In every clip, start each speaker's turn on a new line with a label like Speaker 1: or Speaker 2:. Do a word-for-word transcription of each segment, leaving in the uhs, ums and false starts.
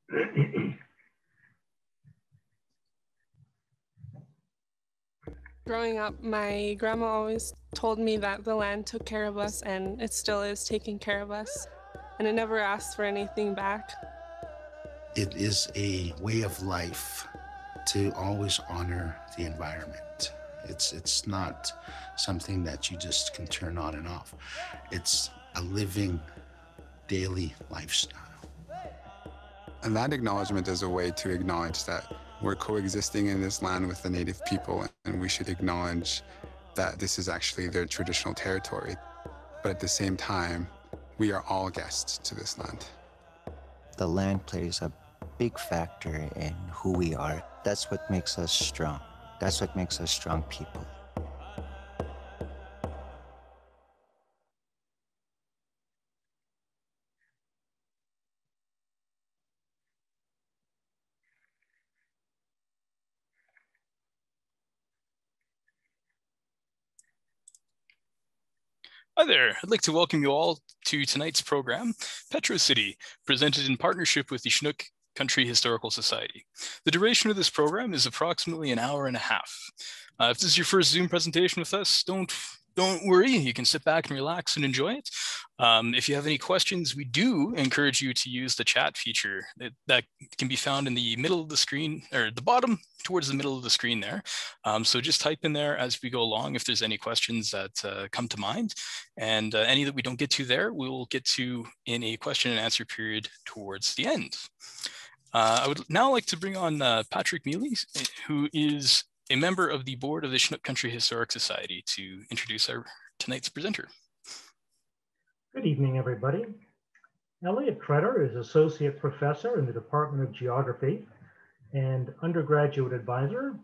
Speaker 1: Growing up, my grandma always told me that the land took care of us, and it still is taking care of us, and it never asks for anything back.
Speaker 2: It is a way of life to always honor the environment. It's, it's not something that you just can turn on and off. It's a living, daily lifestyle.
Speaker 3: And that acknowledgement is a way to acknowledge that we're coexisting in this land with the native people, and we should acknowledge that this is actually their traditional territory. But at the same time, we are all guests to this land.
Speaker 4: The land plays a big factor in who we are. That's what makes us strong. That's what makes us strong people.
Speaker 5: Hi there, I'd like to welcome you all to tonight's program, Petrocity, presented in partnership with the Chinook Country Historical Society. The duration of this program is approximately an hour and a half. Uh, if this is your first Zoom presentation with us, don't, don't worry, you can sit back and relax and enjoy it. Um, if you have any questions, we do encourage you to use the chat feature that, that can be found in the middle of the screen, or the bottom towards the middle of the screen there. Um, so just type in there as we go along if there's any questions that uh, come to mind. And uh, any that we don't get to there, we will get to in a question and answer period towards the end. Uh, I would now like to bring on uh, Patrick Mealy, who is a member of the board of the Chinook Country Historic Society, to introduce our tonight's presenter.
Speaker 6: Good evening, everybody. Elliot Tretter is Associate Professor in the Department of Geography and Undergraduate Advisor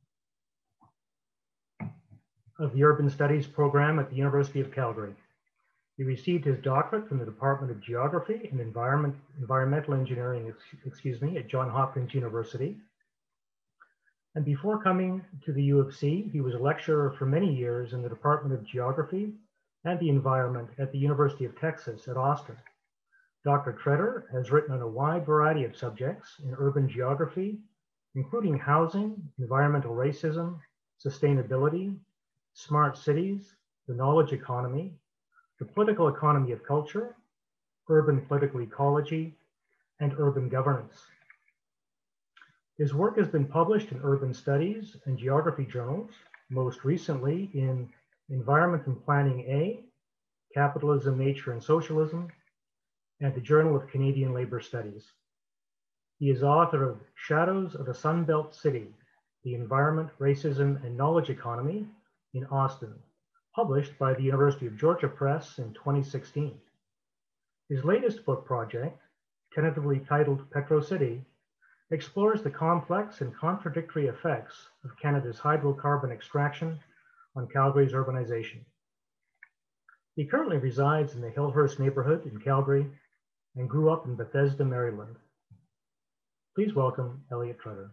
Speaker 6: of the Urban Studies program at the University of Calgary. He received his doctorate from the Department of Geography and Environment, Environmental Engineering, excuse me, at Johns Hopkins University. And before coming to the U of C, he was a lecturer for many years in the Department of Geography and the Environment at the University of Texas at Austin. Doctor Tretter has written on a wide variety of subjects in urban geography, including housing, environmental racism, sustainability, smart cities, the knowledge economy, the political economy of culture, urban political ecology, and urban governance. His work has been published in urban studies and geography journals, most recently in Environment and Planning A, Capitalism, Nature and Socialism, and the Journal of Canadian Labor Studies. He is author of Shadows of a Sunbelt City, The Environment, Racism, and Knowledge Economy in Austin, published by the University of Georgia Press in twenty sixteen. His latest book project, tentatively titled Petrocity, explores the complex and contradictory effects of Canada's hydrocarbon extraction on Calgary's urbanization. He currently resides in the Hillhurst neighborhood in Calgary and grew up in Bethesda, Maryland. Please welcome Elliot Tretter.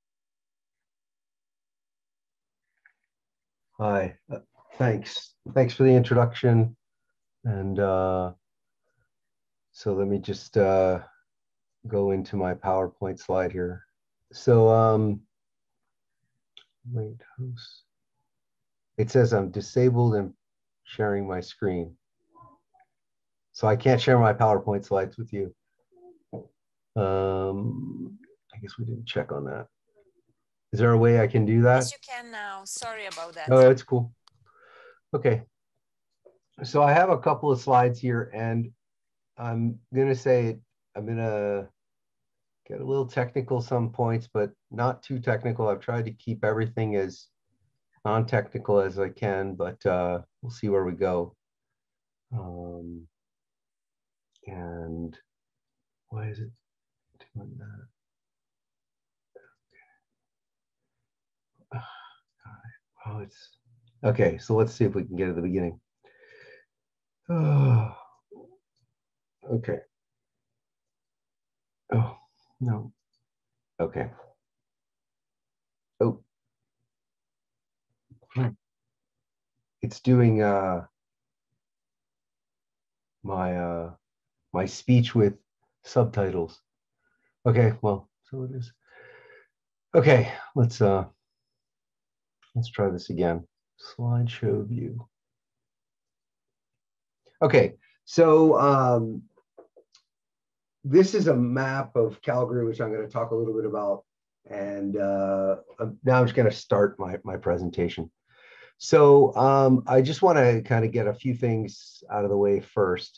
Speaker 7: Hi, uh, thanks. Thanks for the introduction. And uh, so let me just uh, go into my PowerPoint slide here. So, um, wait, host. It says I'm disabled and sharing my screen. So I can't share my PowerPoint slides with you. Um, I guess we didn't check on that. Is there a way I can do that?
Speaker 8: Yes, you can now. Sorry about that.
Speaker 7: Oh, it's cool. Okay. So I have a couple of slides here, and I'm going to say I'm going to get a little technical some points, but not too technical. I've tried to keep everything as non-technical as I can, but uh, we'll see where we go. Um, and why is it doing that? Okay. Well, it's okay. So let's see if we can get to the beginning. Oh, okay. Oh, no. Okay. Oh. It's doing uh, my uh, my speech with subtitles. Okay, well, so it is. Okay, let's uh, let's try this again. Slideshow view. Okay, so um, this is a map of Calgary, which I'm going to talk a little bit about. And uh, now I'm just going to start my, my presentation. So um, I just want to kind of get a few things out of the way first.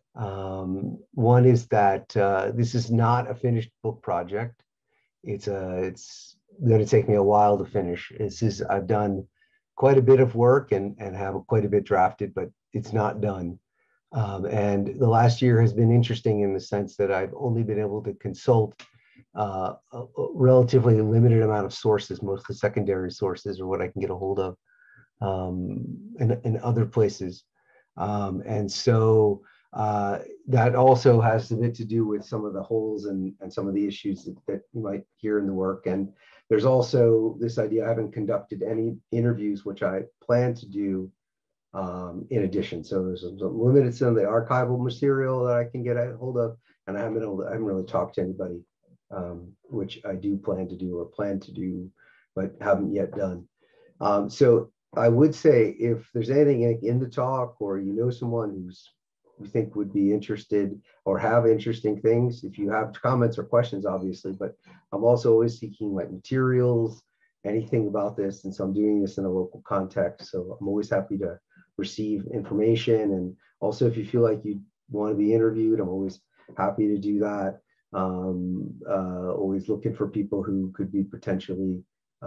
Speaker 7: Um, one is that uh, this is not a finished book project. It's a, it's going to take me a while to finish. This is, I've done quite a bit of work and, and have quite a bit drafted, but it's not done. Um, and the last year has been interesting in the sense that I've only been able to consult uh, a, a relatively limited amount of sources, mostly secondary sources or what I can get a hold of um, in, in other places. Um, and so uh, that also has a bit to do with some of the holes and, and some of the issues that, that you might hear in the work. And there's also this idea, I haven't conducted any interviews, which I plan to do Um, in addition. So there's a limited some of the archival material that I can get a hold of, and I haven't, able to, I haven't really talked to anybody, um, which I do plan to do or plan to do, but haven't yet done. Um, so I would say if there's anything in the talk or you know someone who's you think would be interested or have interesting things, if you have comments or questions, obviously, but I'm also always seeking like materials, anything about this. And so I'm doing this in a local context. So I'm always happy to receive information. And also if you feel like you want to be interviewed, I'm always happy to do that. Um, uh, always looking for people who could be potentially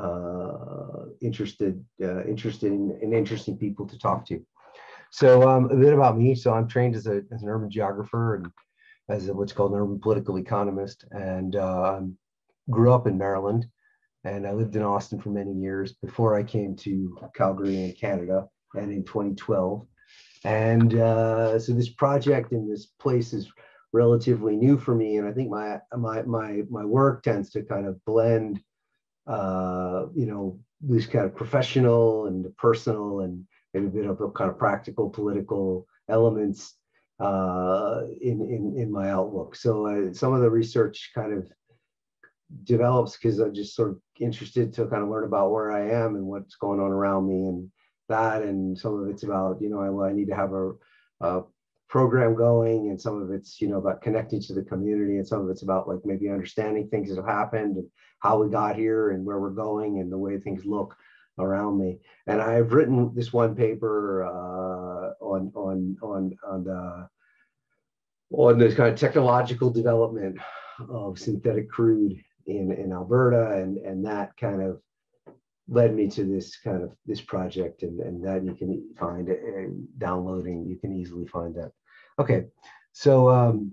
Speaker 7: uh, interested, uh, interested in, in interesting people to talk to. So um, a bit about me. So I'm trained as, a, as an urban geographer and as a, what's called an urban political economist, and uh, grew up in Maryland. And I lived in Austin for many years before I came to Calgary in Canada, and in twenty twelve. And uh, so this project in this place is relatively new for me. And I think my my my my work tends to kind of blend, uh, you know, this kind of professional and personal and maybe a bit of a kind of practical political elements uh, in, in, in my outlook. So uh, some of the research kind of develops because I'm just sort of interested to kind of learn about where I am and what's going on around me and that. And some of it's about, you know, I, well, I need to have a, a program going, and some of it's, you know, about connecting to the community, and some of it's about like maybe understanding things that have happened and how we got here and where we're going and the way things look around me. And I've written this one paper uh, on on on on the on this kind of technological development of synthetic crude in in Alberta, and and that kind of led me to this kind of this project, and and that you can find it and downloading. You can easily find that. Okay, so um,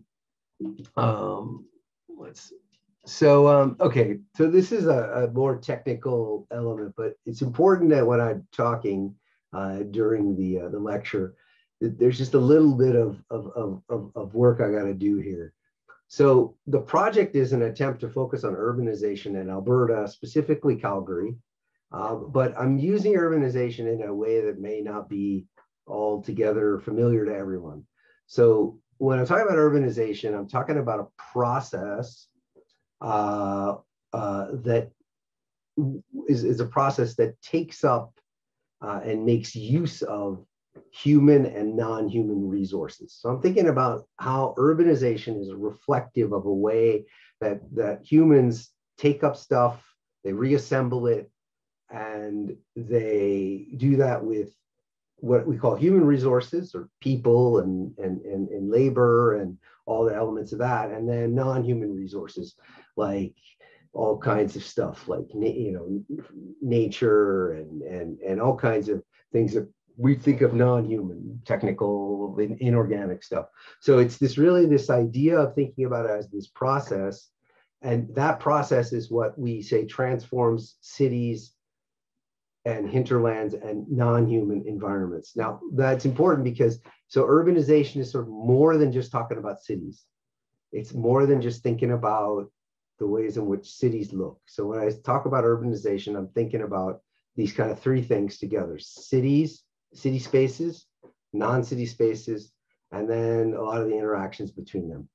Speaker 7: um, let's. So, um, okay, so this is a, a more technical element, but it's important that when I'm talking uh, during the uh, the lecture, that there's just a little bit of, of, of, of work I got to do here. So the project is an attempt to focus on urbanization in Alberta, specifically Calgary, uh, but I'm using urbanization in a way that may not be altogether familiar to everyone. So when I'm talking about urbanization, I'm talking about a process Uh, uh, that is, is a process that takes up uh, and makes use of human and non-human resources. So I'm thinking about how urbanization is reflective of a way that, that humans take up stuff, they reassemble it, and they do that with what we call human resources, or people and, and, and, and labor and all the elements of that, and then non-human resources, like all kinds of stuff, like, you know, nature and, and, and all kinds of things that we think of non-human, technical, inorganic stuff. So it's this really this idea of thinking about it as this process, and that process is what we say transforms cities and hinterlands and non-human environments. Now, that's important because so urbanization is sort of more than just talking about cities. It's more than just thinking about the ways in which cities look. So when I talk about urbanization, I'm thinking about these kind of three things together: cities, city spaces, non-city spaces, and then a lot of the interactions between them.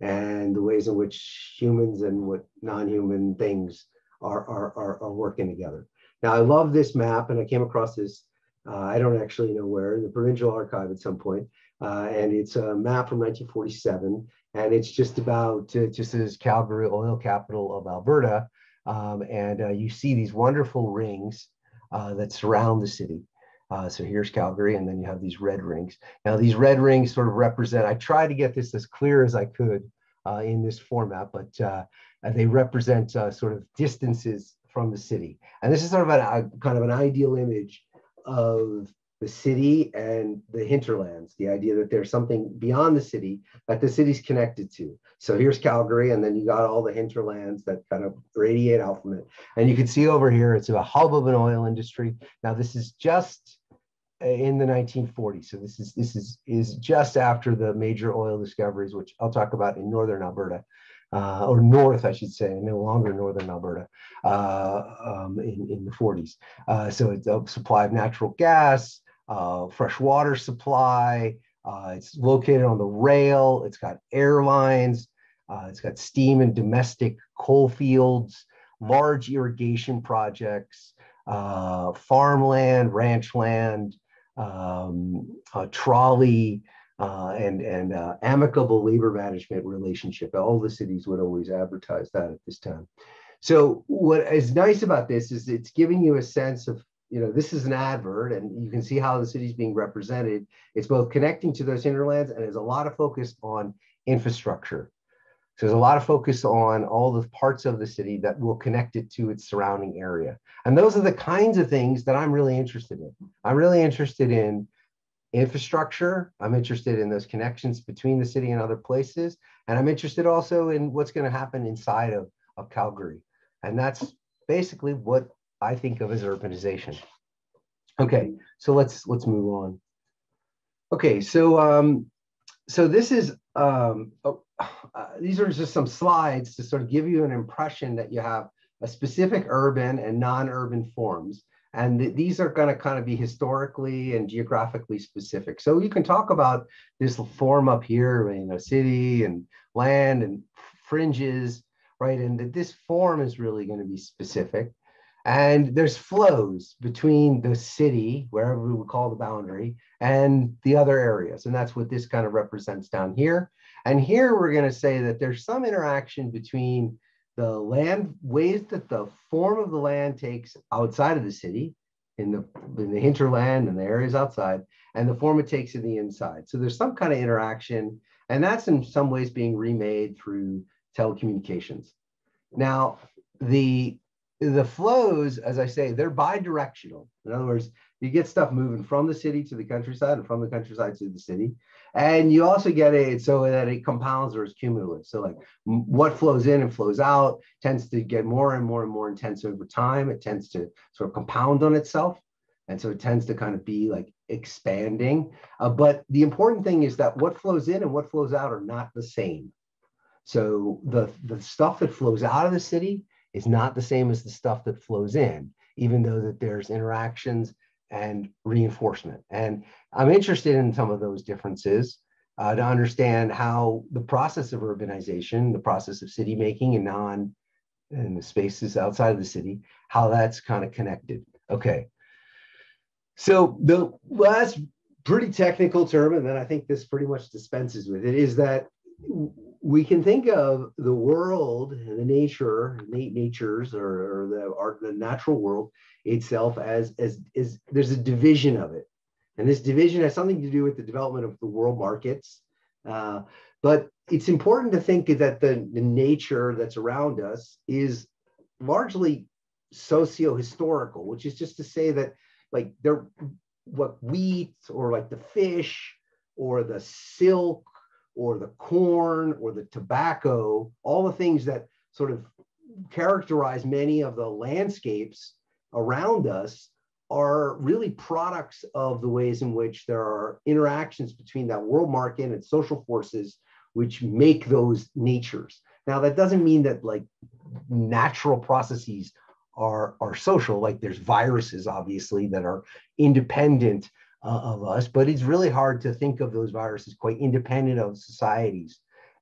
Speaker 7: and the ways in which humans and what non-human things are, are, are, are working together. Now, I love this map, and I came across this, uh, I don't actually know where, in the Provincial Archive at some point, uh, and it's a map from nineteen forty-seven, and it's just about, uh, just as Calgary, oil capital of Alberta, um, and uh, you see these wonderful rings uh, that surround the city. Uh, so here's Calgary, and then you have these red rings. Now, these red rings sort of represent, I tried to get this as clear as I could uh, in this format, but uh, they represent uh, sort of distances from the city. And this is sort of a, a kind of an ideal image of the city and the hinterlands, the idea that there's something beyond the city that the city's connected to. So here's Calgary, and then you got all the hinterlands that kind of radiate out from it. And you can see over here, it's a hub of an oil industry. Now, this is just in the nineteen forties. So this is this is is just after the major oil discoveries, which I'll talk about in northern Alberta, uh, or north, I should say, no longer northern Alberta, uh, um, in, in the forties. Uh, so it's a supply of natural gas, uh, fresh water supply. Uh, it's located on the rail. It's got airlines. Uh, it's got steam and domestic coal fields, large irrigation projects, uh, farmland, ranch land, um, a trolley, uh, and, and uh, amicable labor management relationship. All the cities would always advertise that at this time. So what is nice about this is it's giving you a sense of, you know, this is an advert, and you can see how the city is being represented. It's both connecting to those hinterlands, and there's a lot of focus on infrastructure. So there's a lot of focus on all the parts of the city that will connect it to its surrounding area. And those are the kinds of things that I'm really interested in. I'm really interested in infrastructure. I'm interested in those connections between the city and other places. And I'm interested also in what's going to happen inside of, of Calgary. And that's basically what I think of as urbanization. Okay, so let's let's move on. Okay, so um, so this is um, oh, uh, these are just some slides to sort of give you an impression that you have a specific urban and non-urban forms, and th these are going to kind of be historically and geographically specific. So you can talk about this form up here, you know, city and land and fringes, right? And that this form is really going to be specific. And there's flows between the city, wherever we would call the boundary, and the other areas. And that's what this kind of represents down here. And here we're going to say that there's some interaction between the land, ways that the form of the land takes outside of the city, in the, in the hinterland and the areas outside, and the form it takes in the inside. So there's some kind of interaction, and that's in some ways being remade through telecommunications. Now, the The flows, as I say, they're bi-directional. In other words, you get stuff moving from the city to the countryside and from the countryside to the city. And you also get it so that it compounds or is cumulative. So like what flows in and flows out tends to get more and more and more intense over time. It tends to sort of compound on itself. And so it tends to kind of be like expanding. Uh, but the important thing is that what flows in and what flows out are not the same. So the, the stuff that flows out of the city is not the same as the stuff that flows in, even though that there's interactions and reinforcement. And I'm interested in some of those differences uh, to understand how the process of urbanization, the process of city making and non, and the spaces outside of the city, how that's kind of connected. Okay. So the last pretty technical term, and then I think this pretty much dispenses with it, is that we can think of the world and the nature, natures, or, or the art, the natural world itself as, as, as there's a division of it. And this division has something to do with the development of the world markets. Uh, but it's important to think that the, the nature that's around us is largely socio-historical, which is just to say that like there, what wheat or like the fish or the silk or the corn or the tobacco, all the things that sort of characterize many of the landscapes around us are really products of the ways in which there are interactions between that world market and social forces which make those natures. Now, that doesn't mean that like natural processes are, are social, like there's viruses, obviously, that are independent Uh, of us, but it's really hard to think of those viruses quite independent of societies.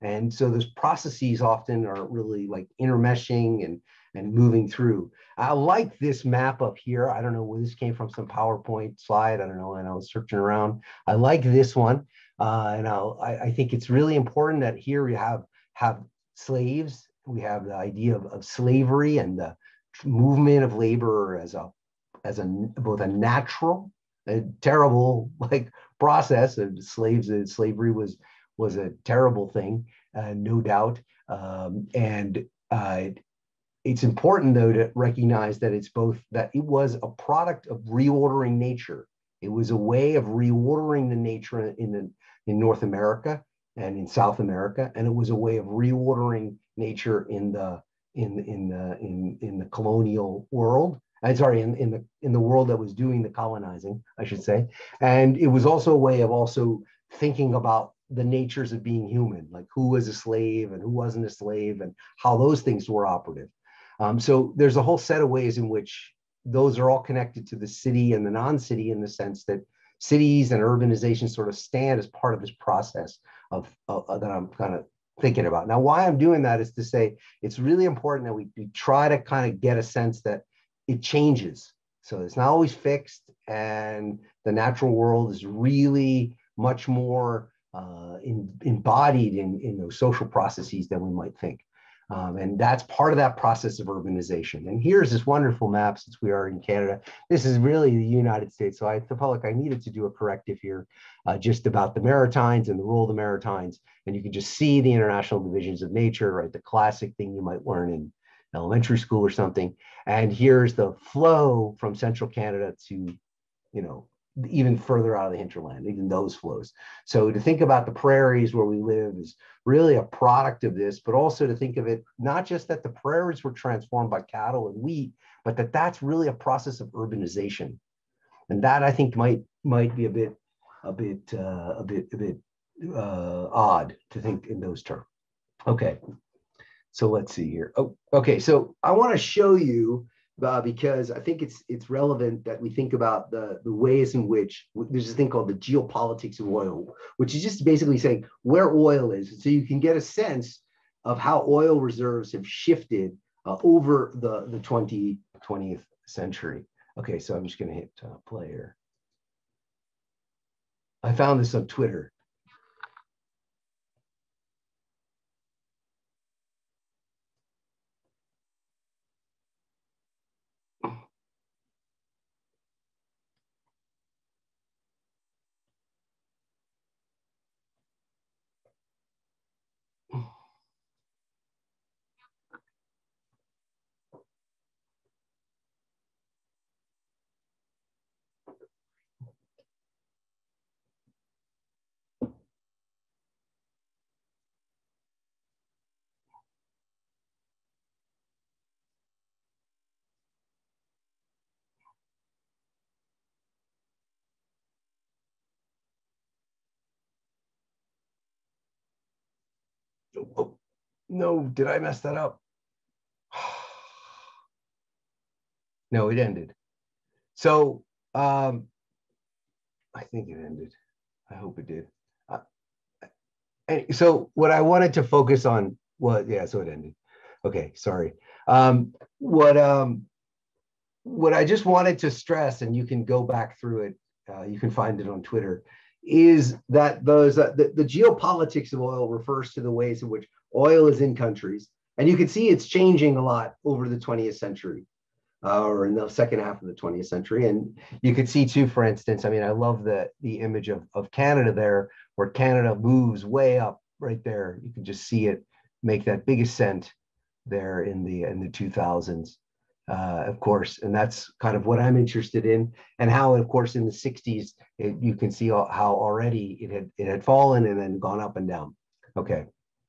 Speaker 7: And so those processes often are really like intermeshing and, and moving through. I like this map up here. I don't know where this came from, some PowerPoint slide. I don't know, and I was searching around. I like this one. Uh, and I'll, I, I think it's really important that here we have, have slaves. We have the idea of, of slavery and the movement of labor as a, as a both a natural, a terrible like process. And slaves, and slavery was was a terrible thing, uh, no doubt. Um, and uh, it's important though to recognize that it's both that it was a product of reordering nature. It was a way of reordering the nature in the in North America and in South America, and it was a way of reordering nature in the in in the in in the colonial world. I'm sorry, in, in the in the world that was doing the colonizing, I should say. And it was also a way of also thinking about the natures of being human, like who was a slave and who wasn't a slave, and how those things were operative. Um, so there's a whole set of ways in which those are all connected to the city and the non-city, in the sense that cities and urbanization sort of stand as part of this process of, of that I'm kind of thinking about. Now, why I'm doing that is to say it's really important that we, we try to kind of get a sense that it changes. So it's not always fixed, and the natural world is really much more uh, in, embodied in, in those social processes than we might think. Um, and that's part of that process of urbanization. And here's this wonderful map, since we are in Canada. This is really the United States. So I, the public, I needed to do a corrective here uh, just about the Maritimes and the role of the Maritimes. And you can just see the international divisions of nature, right? The classic thing you might learn in elementary school or something. And here's the flow from central Canada to, you know, even further out of the hinterland, even those flows. So to think about the prairies where we live is really a product of this, but also to think of it, not just that the prairies were transformed by cattle and wheat, but that that's really a process of urbanization. And that I think might, might be a bit, a bit, uh, a bit, a bit uh, odd to think in those terms. Okay. So let's see here. Oh, okay. So I want to show you, uh, because I think it's it's relevant that we think about the, the ways in which there's this thing called the geopolitics of oil, which is just basically saying where oil is. So you can get a sense of how oil reserves have shifted uh, over the, the twentieth century. Okay, so I'm just going to hit uh, play here. I found this on Twitter. Oh, no, did I mess that up? No, it ended. So um, I think it ended. I hope it did. Uh, and so what I wanted to focus on was, yeah, so it ended. Okay, sorry. Um, what um, what I just wanted to stress, and you can go back through it, uh, you can find it on Twitter, is that those uh, the, the geopolitics of oil refers to the ways in which oil is in countries. And you can see it's changing a lot over the twentieth century. Uh, or in the second half of the twentieth century. And you could see too, for instance, I mean, I love the, the image of, of Canada there, where Canada moves way up right there. You can just see it make that big ascent there in the, in the two thousands, uh, of course. And that's kind of what I'm interested in, and how, of course, in the sixties, it, you can see how already it had, it had fallen and then gone up and down. Okay.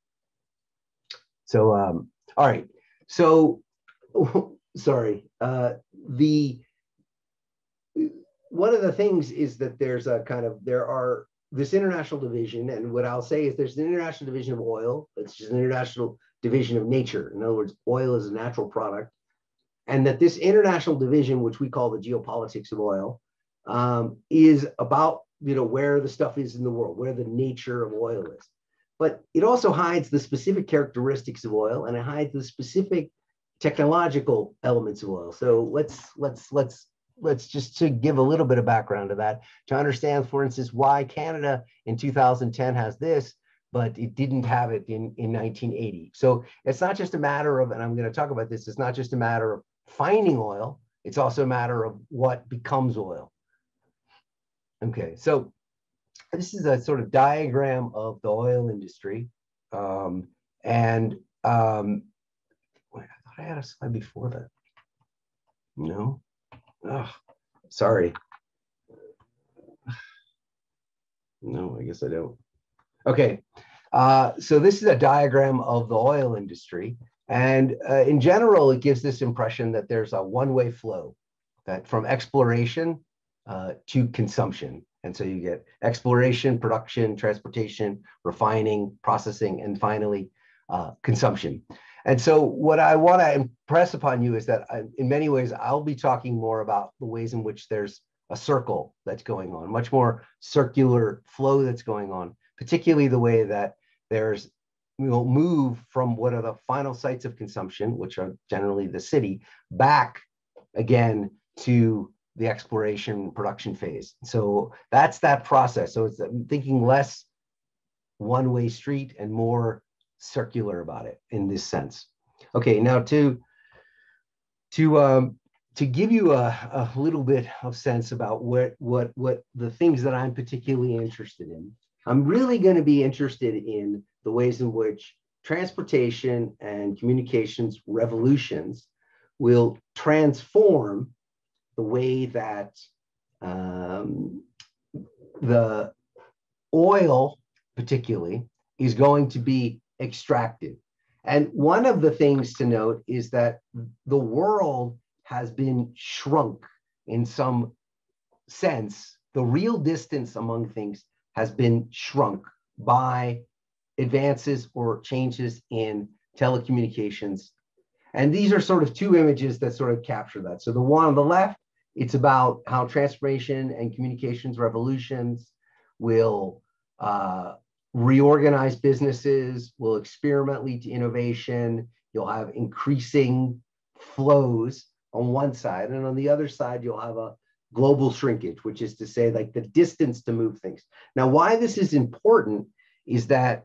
Speaker 7: So, um, all right. So, sorry, uh, the one of the things is that there's a kind of, there are this international division, and what I'll say is there's an international division of oil, it's just an international division of nature. In other words, oil is a natural product, and that this international division, which we call the geopolitics of oil, um, is about, you know, where the stuff is in the world, where the nature of oil is.
Speaker 9: but it also hides the specific characteristics of oil, and it hides the specific technological elements of oil. So let's let's let's let's just to give a little bit of background to that, to understand, for instance, why Canada in two thousand ten has this, but it didn't have it in, in nineteen eighty. So it's not just a matter of, and I'm going to talk about this, it's not just a matter of finding oil, it's also a matter of what becomes oil. Okay, so this is a sort of diagram of the oil industry. Um, and um, wait, I thought I had a slide before that. No? Oh, sorry. No, I guess I don't. Okay, uh, so this is a diagram of the oil industry. And uh, in general, it gives this impression that there's a one-way flow, that from exploration uh, to consumption. And so you get exploration, production, transportation, refining, processing, and finally uh, consumption. And so what I want to impress upon you is that I, in many ways, I'll be talking more about the ways in which there's a circle that's going on, much more circular flow that's going on, particularly the way that there's, we will move from what are the final sites of consumption, which are generally the city, back again to the exploration production phase. So that's that process. So it's I'm thinking less one-way street and more circular about it in this sense. Okay, now to to um, to give you a, a little bit of sense about what what what the things that I'm particularly interested in, I'm really going to be interested in the ways in which transportation and communications revolutions will transform the way that um, the oil, particularly, is going to be extracted. And one of the things to note is that the world has been shrunk in some sense. The real distance among things has been shrunk by advances or changes in telecommunications. And these are sort of two images that sort of capture that. So the one on the left, it's about how transformation and communications revolutions will uh, reorganize businesses, will experiment, lead to innovation. You'll have increasing flows on one side. And on the other side, you'll have a global shrinkage, which is to say like the distance to move things. Now, why this is important is that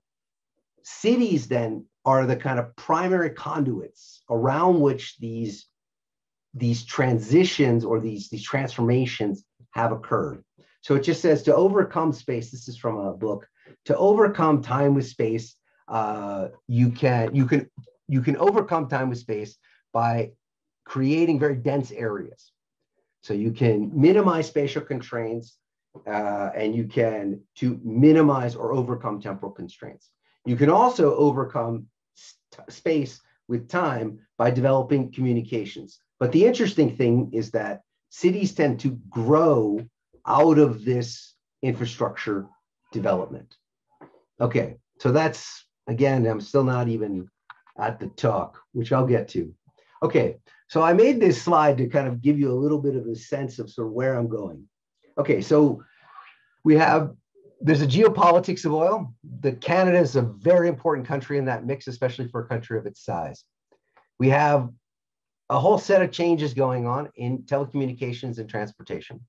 Speaker 9: cities then are the kind of primary conduits around which these, these transitions or these, these transformations have occurred. So it just says to overcome space, this is from a book, to overcome time with space, uh, you can, you can, you can overcome time with space by creating very dense areas. So you can minimize spatial constraints uh, and you can to minimize or overcome temporal constraints. You can also overcome space with time by developing communications. But the interesting thing is that cities tend to grow out of this infrastructure development. Okay, so that's, again, I'm still not even at the talk, which I'll get to. Okay, so I made this slide to kind of give you a little bit of a sense of sort of where I'm going. Okay, so we have, there's a geopolitics of oil. The Canada is a very important country in that mix, especially for a country of its size. We have a whole set of changes going on in telecommunications and transportation.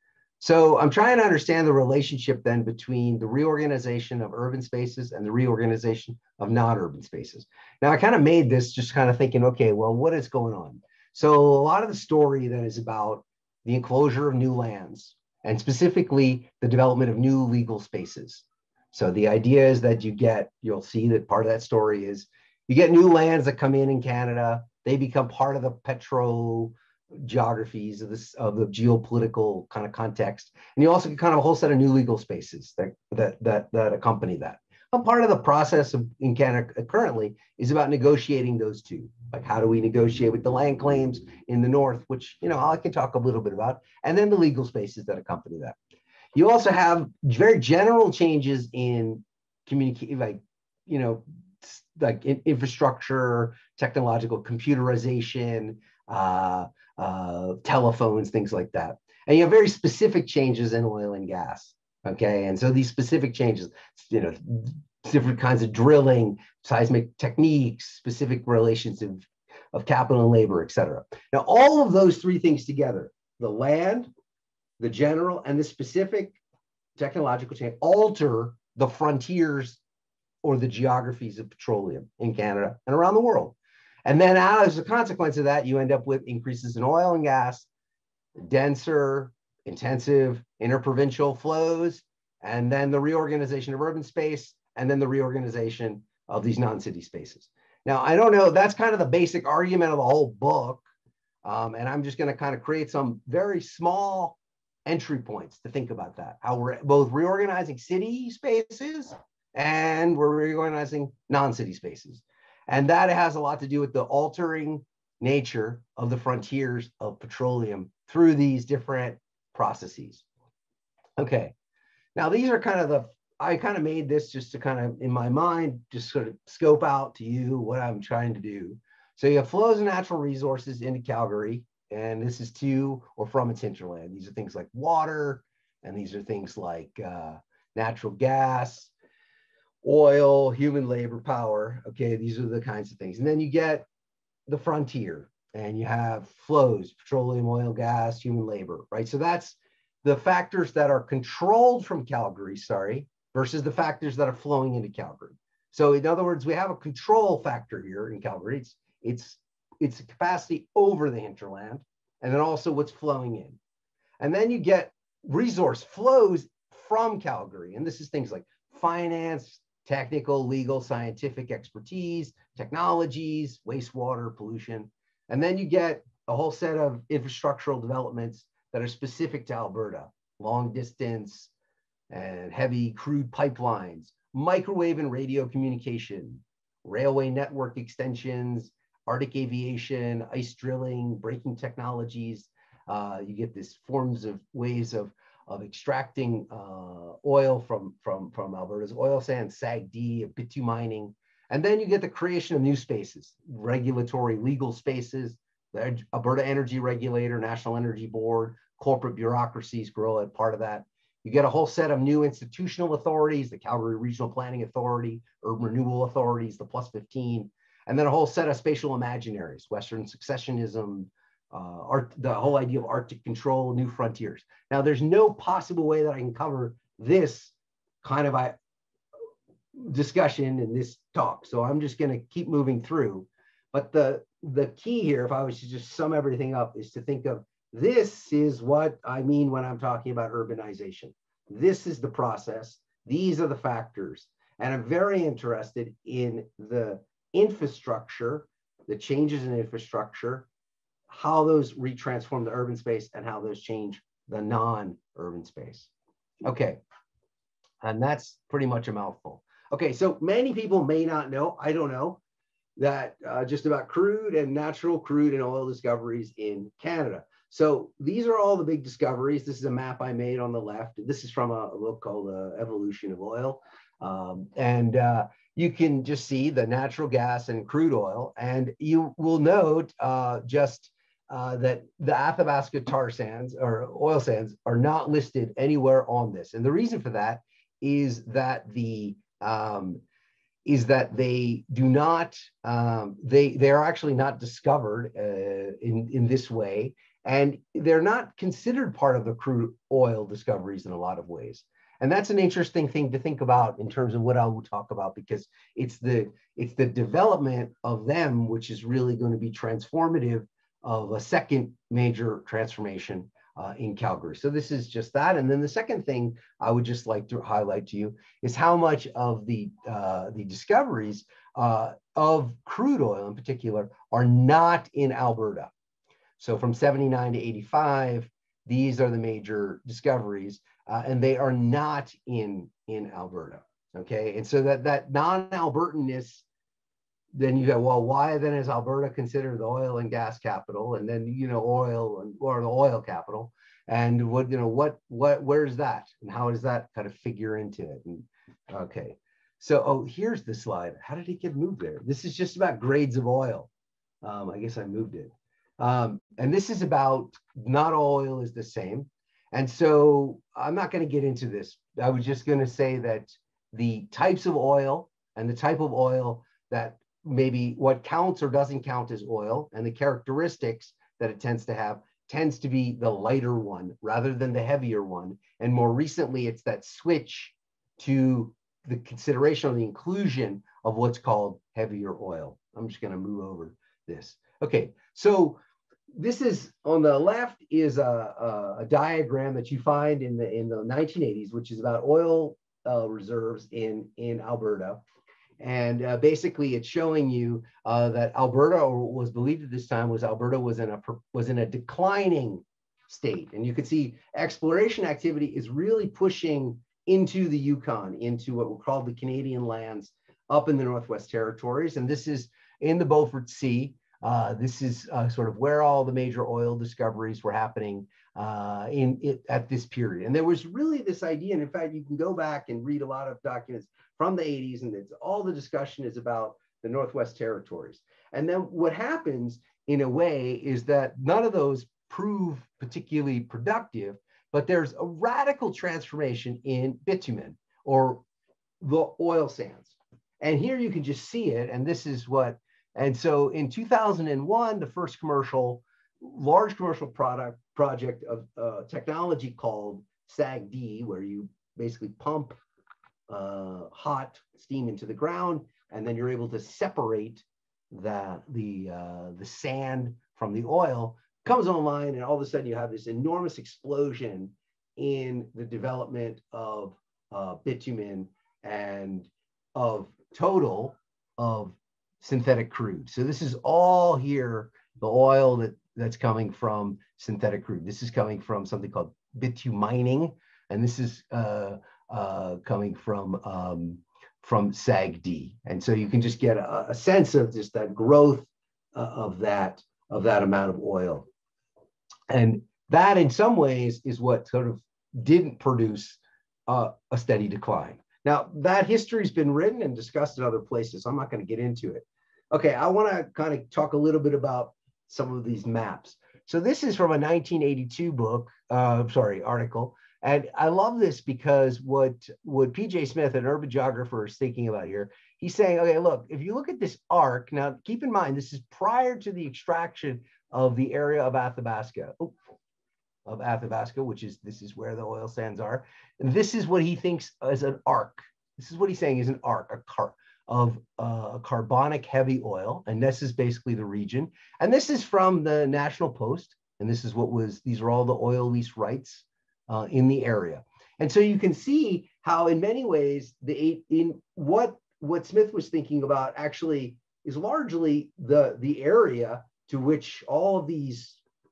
Speaker 9: So I'm trying to understand the relationship then between the reorganization of urban spaces and the reorganization of non-urban spaces. Now, I kind of made this just kind of thinking, okay, well, what is going on? So a lot of the story then is about the enclosure of new lands and specifically the development of new legal spaces. So the idea is that you get, you'll see that part of that story is you get new lands that come in in Canada. They become part of the petro geographies of this of the geopolitical kind of context, and you also get kind of a whole set of new legal spaces that that that that accompany that. A part of the process of, in Canada currently is about negotiating those two. Like, how do we negotiate with the land claims in the north, which, you know, I can talk a little bit about, and then the legal spaces that accompany that. You also have very general changes in communicate, like, you know, like in infrastructure, technological computerization, uh, uh, telephones, things like that. And you have very specific changes in oil and gas. Okay, and so these specific changes, you know, different kinds of drilling, seismic techniques, specific relations of, of capital and labor, et cetera. Now, all of those three things together, the land, the general, and the specific technological change, alter the frontiers or the geographies of petroleum in Canada and around the world. And then as a consequence of that, you end up with increases in oil and gas, denser, intensive interprovincial flows, and then the reorganization of urban space, and then the reorganization of these non-city spaces. Now, I don't know, that's kind of the basic argument of the whole book. Um, and I'm just going to kind of create some very small entry points to think about that, how we're both reorganizing city spaces and we're reorganizing non-city spaces. And that has a lot to do with the altering nature of the frontiers of petroleum through these different processes. Okay, now these are kind of the, I kind of made this just to kind of, in my mind, just sort of scope out to you what I'm trying to do. So you have flows of natural resources into Calgary, and this is to or from its hinterland. These are things like water, and these are things like uh, natural gas, oil, human labor power. Okay, these are the kinds of things. And then you get the frontier, and you have flows, petroleum, oil, gas, human labor, right? So that's the factors that are controlled from Calgary, sorry, versus the factors that are flowing into Calgary. So in other words, we have a control factor here in Calgary. It's, it's, it's a capacity over the hinterland, and then also what's flowing in. And then you get resource flows from Calgary. And this is things like finance, technical, legal, scientific expertise, technologies, wastewater, pollution. And then you get a whole set of infrastructural developments that are specific to Alberta, long distance and heavy crude pipelines, microwave and radio communication, railway network extensions, Arctic aviation, ice drilling, braking technologies. Uh, you get these forms of ways of, of extracting uh, oil from, from, from Alberta's oil sands, S A G D, bitumen mining. And then you get the creation of new spaces, regulatory legal spaces, the Alberta Energy Regulator, National Energy Board, corporate bureaucracies grow as part of that. You get a whole set of new institutional authorities, the Calgary Regional Planning Authority, Urban Renewal Authorities, the Plus fifteen, and then a whole set of spatial imaginaries, Western successionism, uh, art, the whole idea of Arctic control, new frontiers. Now, there's no possible way that I can cover this kind of uh, discussion in this talk. So I'm just going to keep moving through. But the, the key here, if I was to just sum everything up, is to think of this is what I mean when I'm talking about urbanization. This is the process. These are the factors. And I'm very interested in the infrastructure, the changes in infrastructure, how those retransform the urban space, and how those change the non-urban space. Okay, and that's pretty much a mouthful. Okay, so many people may not know, I don't know, that uh, just about crude and natural crude and oil discoveries in Canada. So these are all the big discoveries. This is a map I made on the left. This is from a, a book called uh, Evolution of Oil. Um, and uh, you can just see the natural gas and crude oil. And you will note uh, just uh, that the Athabasca tar sands or oil sands are not listed anywhere on this. And the reason for that is that the um, is that they do not, um, they, they are actually not discovered uh, in, in this way. And they're not considered part of the crude oil discoveries in a lot of ways. And that's an interesting thing to think about in terms of what I will talk about, because it's the, it's the development of them which is really going to be transformative of a second major transformation uh, in Calgary. So this is just that. And then the second thing I would just like to highlight to you is how much of the, uh, the discoveries uh, of crude oil in particular are not in Alberta. So from seventy-nine to eighty-five, these are the major discoveries, uh, and they are not in, in Alberta, okay? And so that, that non-Albertanness, then you go, well, why then is Alberta considered the oil and gas capital? And then, you know, oil and, or the oil capital. And what, you know, what, what, where's that? And how does that kind of figure into it? And, okay, so, oh, here's the slide. How did it get moved there? This is just about grades of oil. Um, I guess I moved it. Um, and this is about, not all oil is the same. And so I'm not going to get into this. I was just going to say that the types of oil and the type of oil that maybe what counts or doesn't count as oil, and the characteristics that it tends to have tends to be the lighter one rather than the heavier one. And more recently, it's that switch to the consideration or the inclusion of what's called heavier oil. I'm just going to move over this. Okay, so this is on the left is a, a, a diagram that you find in the in the nineteen eighties, which is about oil uh, reserves in in Alberta. And uh, basically, it's showing you uh, that Alberta, or was believed at this time, was Alberta was in a was in a declining state. And you can see exploration activity is really pushing into the Yukon, into what were called the Canadian lands up in the Northwest Territories. And this is in the Beaufort Sea. Uh, this is uh, sort of where all the major oil discoveries were happening uh, in it at this period. And there was really this idea, and in fact, you can go back and read a lot of documents from the eighties, and it's all the discussion is about the Northwest Territories. And then what happens in a way is that none of those prove particularly productive, but there's a radical transformation in bitumen or the oil sands. And here you can just see it, and this is what, and so in two thousand one, the first commercial, large commercial product project of uh, technology called S A G D, where you basically pump uh, hot steam into the ground, and then you're able to separate the, the, uh, the sand from the oil, comes online, and all of a sudden you have this enormous explosion in the development of uh, bitumen and of total of synthetic crude. So this is all here, the oil that, that's coming from synthetic crude. This is coming from something called bitumining, and this is uh, uh, coming from, um, from S A G D. And so you can just get a, a sense of just that growth uh, of, that, of that amount of oil. And that in some ways is what sort of didn't produce uh, a steady decline. Now, that history has been written and discussed in other places. So I'm not going to get into it. Okay, I want to kind of talk a little bit about some of these maps. So this is from a nineteen eighty-two book, uh, sorry, article. And I love this because what, what P J Smith, an urban geographer, is thinking about here, he's saying, okay, look, if you look at this arc, now keep in mind, this is prior to the extraction of the area of Athabasca. Oh, of Athabasca, which is, this is where the oil sands are. And this is what he thinks as an arc. This is what he's saying is an arc, a car of uh, carbonic heavy oil. And this is basically the region. And this is from the National Post. And this is what was, these are all the oil lease rights uh, in the area. And so you can see how in many ways, the in what, what Smith was thinking about actually is largely the, the area to which all of these,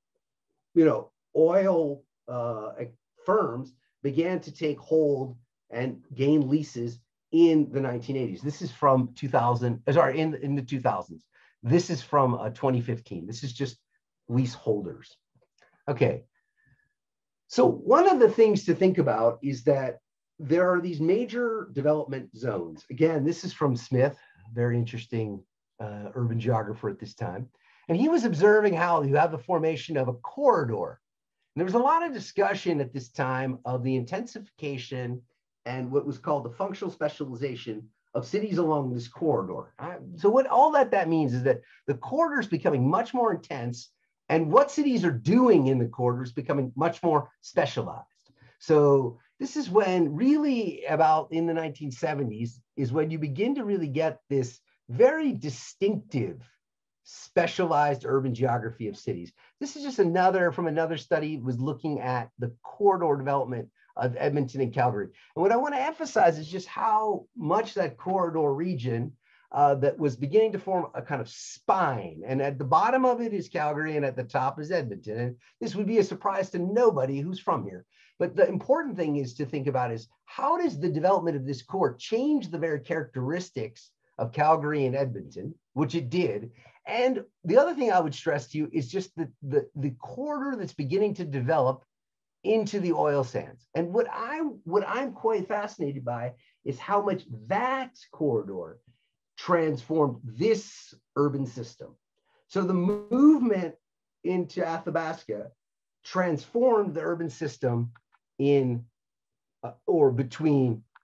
Speaker 9: you know, oil uh, firms began to take hold and gain leases in the nineteen eighties. This is from two thousand, sorry, in, in the two thousands. This is from uh, twenty fifteen. This is just leaseholders. Okay. So one of the things to think about is that there are these major development zones. Again, this is from Smith, very interesting uh, urban geographer at this time. And he was observing how you have the formation of a corridor. And there was a lot of discussion at this time of the intensification and what was called the functional specialization of cities along this corridor. Uh, so what all that that means is that the corridor is becoming much more intense, and what cities are doing in the corridor is becoming much more specialized. So this is when really about in the nineteen seventies is when you begin to really get this very distinctive specialized urban geography of cities. This is just another from another study was looking at the corridor development of Edmonton and Calgary. And what I want to emphasize is just how much that corridor region uh, that was beginning to form a kind of spine. And at the bottom of it is Calgary and at the top is Edmonton. And this would be a surprise to nobody who's from here. But the important thing is to think about is how does the development of this core change the very characteristics of Calgary and Edmonton, which it did. And the other thing I would stress to you is just the, the, the corridor that's beginning to develop into the oil sands. And what, I, what I'm quite fascinated by is how much that corridor transformed this urban system. So the movement into Athabasca transformed the urban system in uh, or between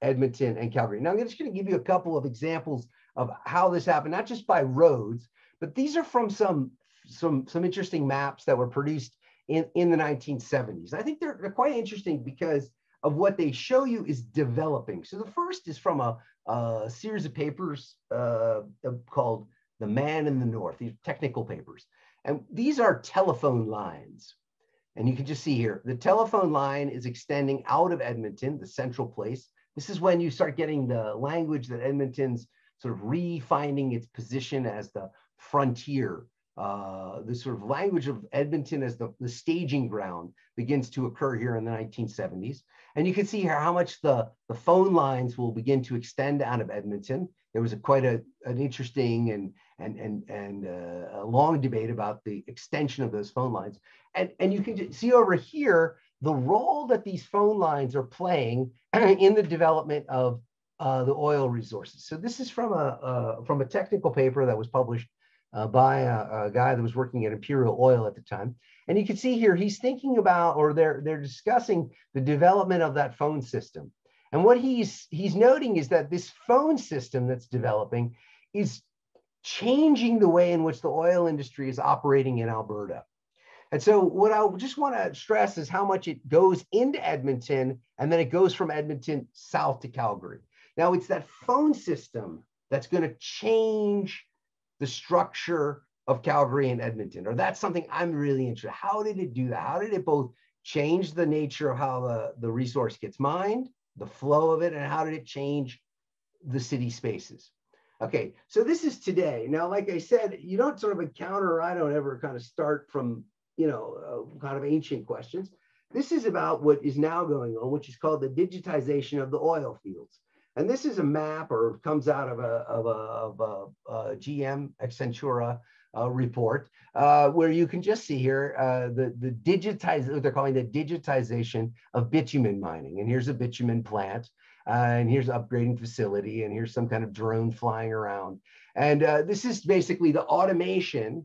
Speaker 9: Edmonton and Calgary. Now, I'm just going to give you a couple of examples of how this happened, not just by roads, but these are from some, some, some interesting maps that were produced in, in the nineteen seventies. I think they're, they're quite interesting because of what they show you is developing. So the first is from a, a series of papers uh, called The Man in the North, these technical papers. And these are telephone lines. And you can just see here, the telephone line is extending out of Edmonton, the central place. This is when you start getting the language that Edmonton's sort of refinding its position as the frontier. Uh, the sort of language of Edmonton as the, the staging ground begins to occur here in the nineteen seventies. And you can see here how much the, the phone lines will begin to extend out of Edmonton. There was a, quite a, an interesting and, and, and, and uh, a long debate about the extension of those phone lines. And, and you can see over here the role that these phone lines are playing in the development of uh, the oil resources. So this is from a, uh, from a technical paper that was published Uh, by a, a guy that was working at Imperial Oil at the time. And you can see here, he's thinking about, or they're, they're discussing the development of that phone system. And what he's, he's noting is that this phone system that's developing is changing the way in which the oil industry is operating in Alberta. And so what I just want to stress is how much it goes into Edmonton, and then it goes from Edmonton south to Calgary. Now it's that phone system that's going to change the structure of Calgary and Edmonton, or that's something I'm really interested in. How did it do that? How did it both change the nature of how the, the resource gets mined, the flow of it, and how did it change the city spaces? Okay, so this is today. Now, like I said, you don't sort of encounter, I don't ever kind of start from, you know, uh, kind of ancient questions. This is about what is now going on, which is called the digitization of the oil fields. And this is a map, or comes out of a, of a, of a, a G M Accentura uh, report, uh, where you can just see here uh, the, the digitize, what they're calling the digitization of bitumen mining. And here's a bitumen plant, uh, and here's an upgrading facility, and here's some kind of drone flying around. And uh, this is basically the automation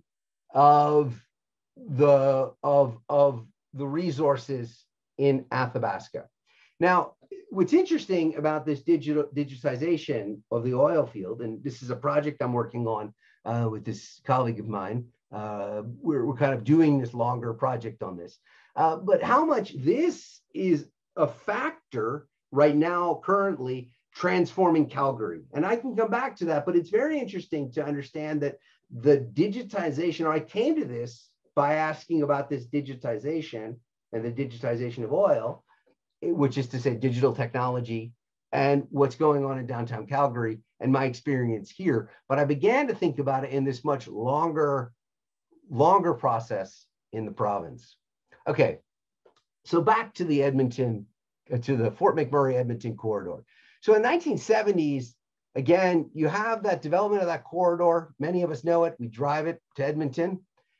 Speaker 9: of the, of, of the resources in Athabasca. Now, what's interesting about this digital digitization of the oil field, and this is a project I'm working on uh, with this colleague of mine, uh, we're, we're kind of doing this longer project on this, uh, but how much this is a factor right now currently transforming Calgary. And I can come back to that, but it's very interesting to understand that the digitization, or I came to this by asking about this digitization and the digitization of oil, which is to say digital technology and what's going on in downtown Calgary and my experience here. But I began to think about it in this much longer, longer process in the province. Okay, so back to the Edmonton, uh, to the Fort McMurray Edmonton corridor. So in the nineteen seventies, again, you have that development of that corridor. Many of us know it. We drive it to Edmonton.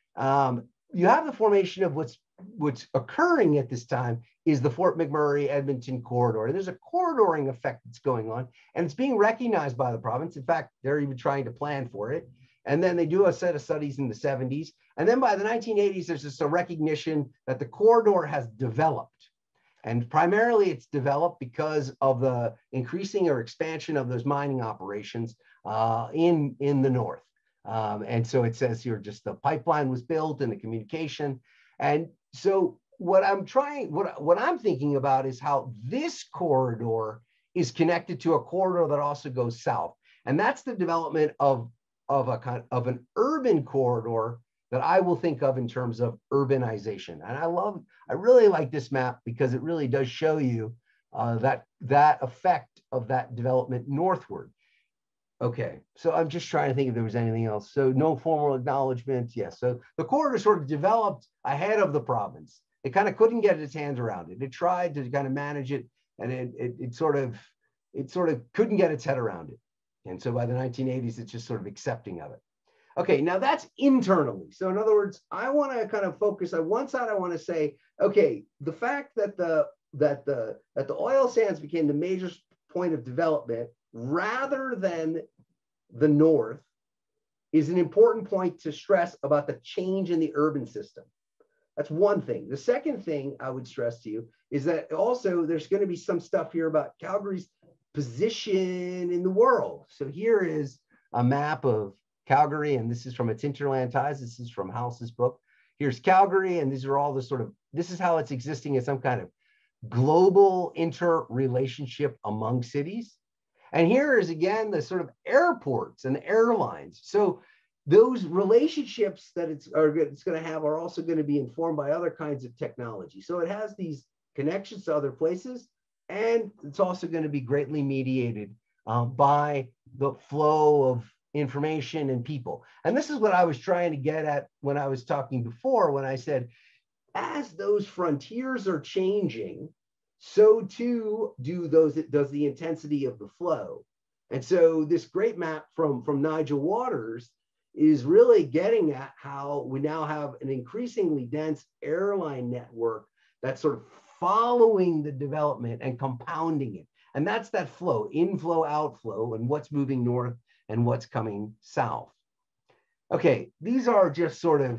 Speaker 9: Um, you have the formation of what's what's occurring at this time is the Fort McMurray Edmonton corridor. And there's a corridoring effect that's going on, and it's being recognized by the province. In fact, they're even trying to plan for it. And then they do a set of studies in the seventies. And then by the nineteen eighties, there's just a recognition that the corridor has developed. And primarily it's developed because of the increasing or expansion of those mining operations uh, in, in the north. Um, and so it says here, just the pipeline was built and the communication. And so what I'm trying, what, what I'm thinking about is how this corridor is connected to a corridor that also goes south. And that's the development of, of a kind of an urban corridor that I will think of in terms of urbanization. And I love, I really like this map because it really does show you uh, that, that effect of that development northward. Okay, so I'm just trying to think if there was anything else. So no formal acknowledgement, yes. So the corridor sort of developed ahead of the province. It kind of couldn't get its hands around it. It tried to kind of manage it, and it, it, it sort of, it sort of couldn't get its head around it. And so by the nineteen eighties, it's just sort of accepting of it. Okay, now that's internally. So in other words, I want to kind of focus on one side. I want to say, okay, the fact that the that the that the oil sands became the major point of development rather than the north is an important point to stress about the change in the urban system. That's one thing. The second thing I would stress to you is that also there's going to be some stuff here about Calgary's position in the world. So here is a map of Calgary, and this is from its Interland Ties. This is from House's book. Here's Calgary, and these are all the sort of, this is how it's existing as some kind of global interrelationship among cities. And here is again the sort of airports and airlines. So those relationships that it's, are, it's going to have are also going to be informed by other kinds of technology. So it has these connections to other places, and it's also going to be greatly mediated uh, by the flow of information and people. And this is what I was trying to get at when I was talking before, when I said, as those frontiers are changing, so too do those, does the intensity of the flow. And so this great map from, from Nigel Waters is really getting at how we now have an increasingly dense airline network that's sort of following the development and compounding it. And that's that flow, inflow, outflow, and what's moving north and what's coming south. Okay, these are just sort of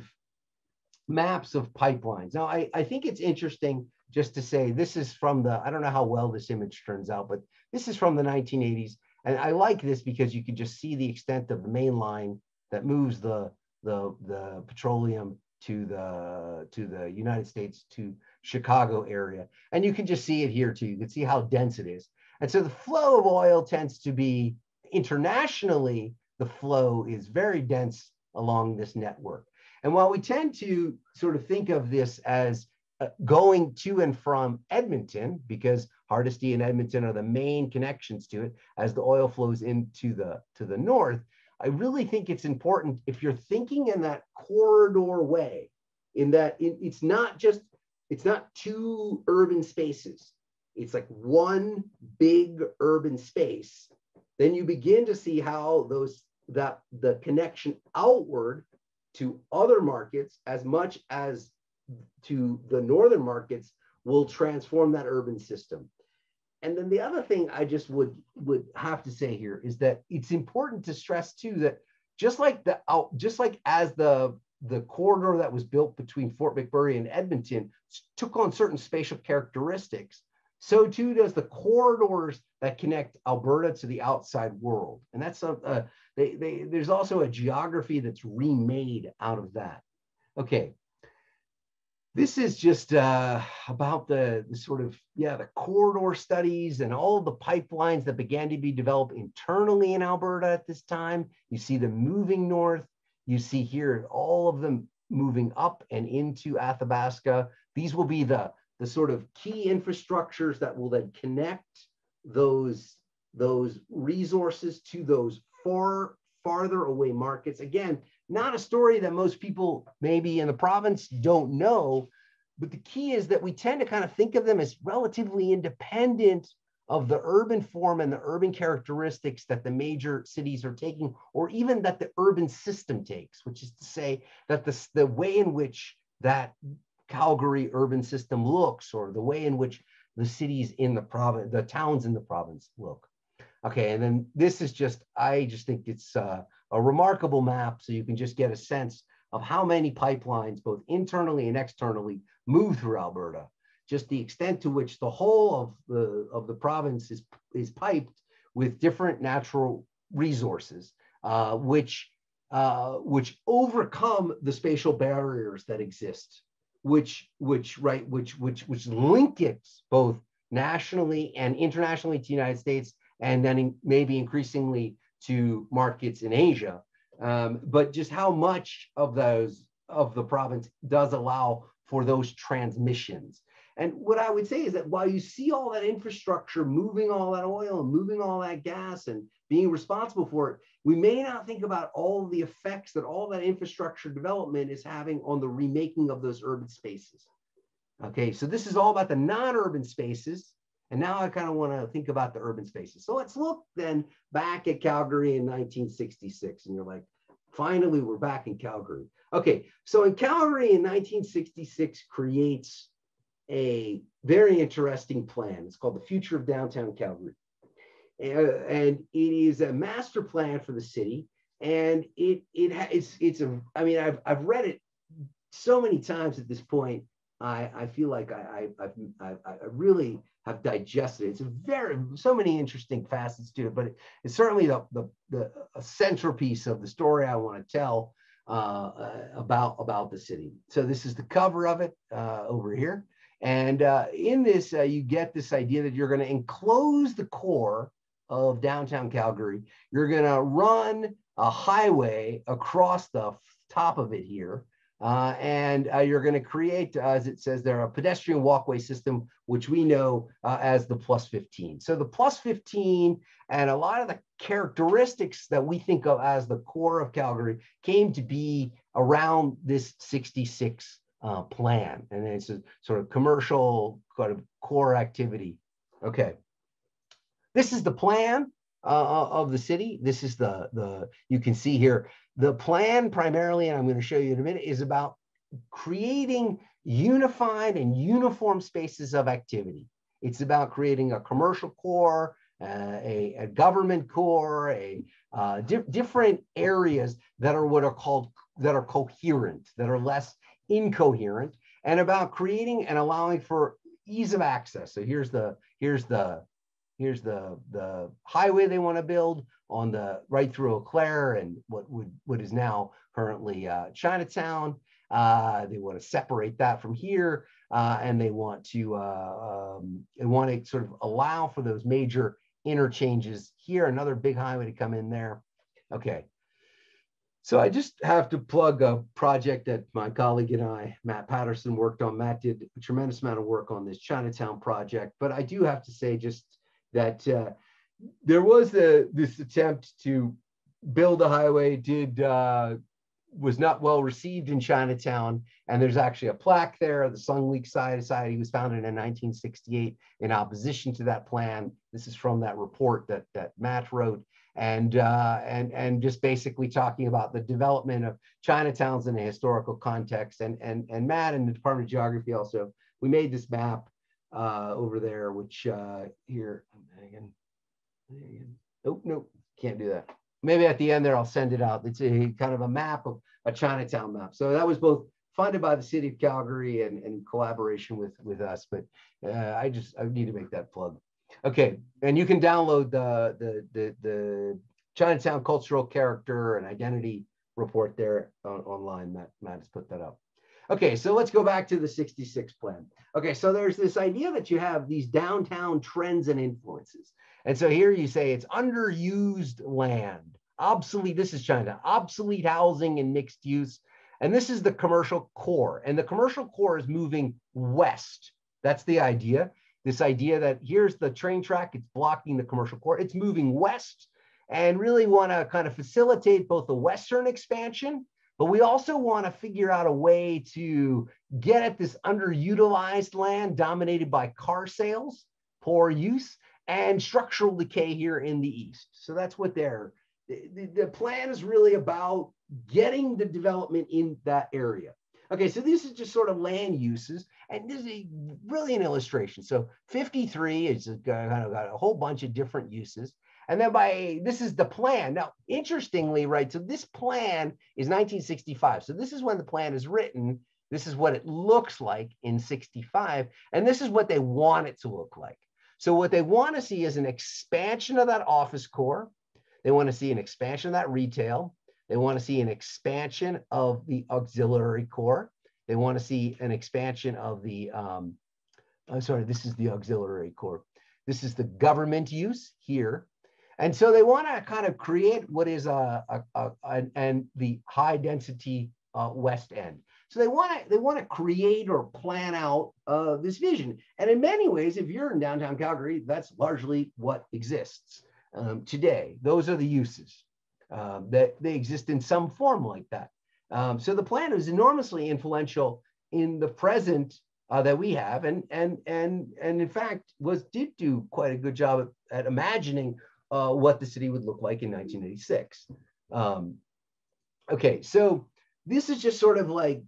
Speaker 9: maps of pipelines. Now, I, I think it's interesting just to say, this is from the, I don't know how well this image turns out, but this is from the nineteen eighties. And I like this because you can just see the extent of the main line that moves the, the, the petroleum to the, to the United States, to Chicago area. And you can just see it here too. You can see how dense it is. And so the flow of oil tends to be internationally, the flow is very dense along this network. And while we tend to sort of think of this as uh, going to and from Edmonton, because Hardisty and Edmonton are the main connections to it as the oil flows into the, to the north, I really think it's important if you're thinking in that corridor way, in that it, it's not just, it's not two urban spaces. It's like one big urban space. Then you begin to see how those, that the connection outward to other markets as much as to the northern markets will transform that urban system. And then the other thing I just would, would have to say here is that it's important to stress too, that just like the out, just like as the, the corridor that was built between Fort McMurray and Edmonton took on certain spatial characteristics, so too does the corridors that connect Alberta to the outside world. And that's a, uh, they, they, there's also a geography that's remade out of that. Okay. This is just uh, about the, the sort of, yeah, the corridor studies and all the pipelines that began to be developed internally in Alberta at this time. You see them moving north. You see here all of them moving up and into Athabasca. These will be the, the sort of key infrastructures that will then connect those, those resources to those far, farther away markets. Again, not a story that most people maybe in the province don't know, but the key is that we tend to kind of think of them as relatively independent of the urban form and the urban characteristics that the major cities are taking, or even that the urban system takes, which is to say that the, the way in which that Calgary urban system looks, or the way in which the cities in the province, the towns in the province look. Okay, and then this is just, I just think it's uh, a remarkable map, so you can just get a sense of how many pipelines, both internally and externally, move through Alberta. Just the extent to which the whole of the, of the province is, is piped with different natural resources, uh, which, uh, which overcome the spatial barriers that exist, which, which, right, which, which, which link it both nationally and internationally to the United States, and then in, maybe increasingly to markets in Asia. Um, but just how much of those, of the province does allow for those transmissions. And what I would say is that while you see all that infrastructure moving all that oil and moving all that gas and being responsible for it, we may not think about all the effects that all that infrastructure development is having on the remaking of those urban spaces. Okay, so this is all about the non-urban spaces. And now I kind of want to think about the urban spaces. So let's look then back at Calgary in nineteen sixty-six. And you're like, finally, we're back in Calgary. Okay, so in Calgary in nineteen sixty-six creates a very interesting plan. It's called the Future of Downtown Calgary. Uh, and it is a master plan for the city. And it, it it's, it's a, I mean, I've, I've read it so many times at this point. I, I feel like I, I, I, I really have digested it. It's a very, so many interesting facets to it, but it, it's certainly the, the, the a centerpiece of the story I want to tell uh, about, about the city. So this is the cover of it uh, over here. And uh, in this, uh, you get this idea that you're going to enclose the core of downtown Calgary. You're going to run a highway across the top of it here. Uh, and uh, you're going to create, uh, as it says there, a pedestrian walkway system, which we know uh, as the plus fifteen. So the plus fifteen and a lot of the characteristics that we think of as the core of Calgary came to be around this sixty-six uh, plan. And it's a sort of commercial kind of core activity. Okay. This is the plan uh, of the city. This is the, the, you can see here, the plan primarily, and I'm going to show you in a minute, is about creating unified and uniform spaces of activity. It's about creating a commercial core, uh, a, a government core, a uh, di different areas that are what are called, that are coherent, that are less incoherent, and about creating and allowing for ease of access. So here's the, here's the, Here's the, the highway they want to build on the right through Eau Claire and what would what is now currently uh, Chinatown. Uh, they want to separate that from here, uh, and they want to uh, um, they want to sort of allow for those major interchanges here. Another big highway to come in there. Okay. So I just have to plug a project that my colleague and I, Matt Patterson, worked on. Matt did a tremendous amount of work on this Chinatown project, but I do have to say just that uh, there was a, this attempt to build a highway, did uh, was not well received in Chinatown, and there's actually a plaque there. The Sung Leak Society was founded in nineteen sixty-eight in opposition to that plan. This is from that report that that Matt wrote, and uh, and and just basically talking about the development of Chinatowns in a historical context. And and and Matt and the Department of Geography also, we made this map uh over there, which uh here again, nope nope can't do that. Maybe at the end there I'll send it out. It's a kind of a map of a Chinatown map. So that was both funded by the city of Calgary and in collaboration with with us, but uh, I just I need to make that plug. Okay, and you can download the the the, the Chinatown cultural character and identity report there on, online. Matt Matt has put that up. Okay, so let's go back to the sixty-six plan. Okay, so there's this idea that you have these downtown trends and influences. And so here you say it's underused land, obsolete, this is China, obsolete housing and mixed use. And this is the commercial core. And the commercial core is moving west. That's the idea. This idea that here's the train track, it's blocking the commercial core. It's moving west and really want to kind of facilitate both the Western expansion, but we also want to figure out a way to get at this underutilized land dominated by car sales, poor use, and structural decay here in the east. So that's what they're, the, the plan is really about getting the development in that area. Okay, so this is just sort of land uses, and this is a, really an illustration. So fifty-three is kind of got a whole bunch of different uses. And then by, this is the plan. Now, interestingly, right, so this plan is nineteen sixty-five. So this is when the plan is written. This is what it looks like in sixty-five. And this is what they want it to look like. So what they want to see is an expansion of that office core. They want to see an expansion of that retail. They want to see an expansion of the auxiliary core. They want to see an expansion of the, um, I'm sorry, this is the auxiliary core. This is the government use here. And so they want to kind of create what is a, a, a, a and the high density uh, West End. So they want to they want to create or plan out uh, this vision. And in many ways, if you're in downtown Calgary, that's largely what exists um, today. Those are the uses uh, that they exist in some form like that. Um, so the plan is enormously influential in the present uh, that we have, and and and and in fact was did do quite a good job at, at imagining Uh, what the city would look like in nineteen eighty-six. Um, okay, so this is just sort of like,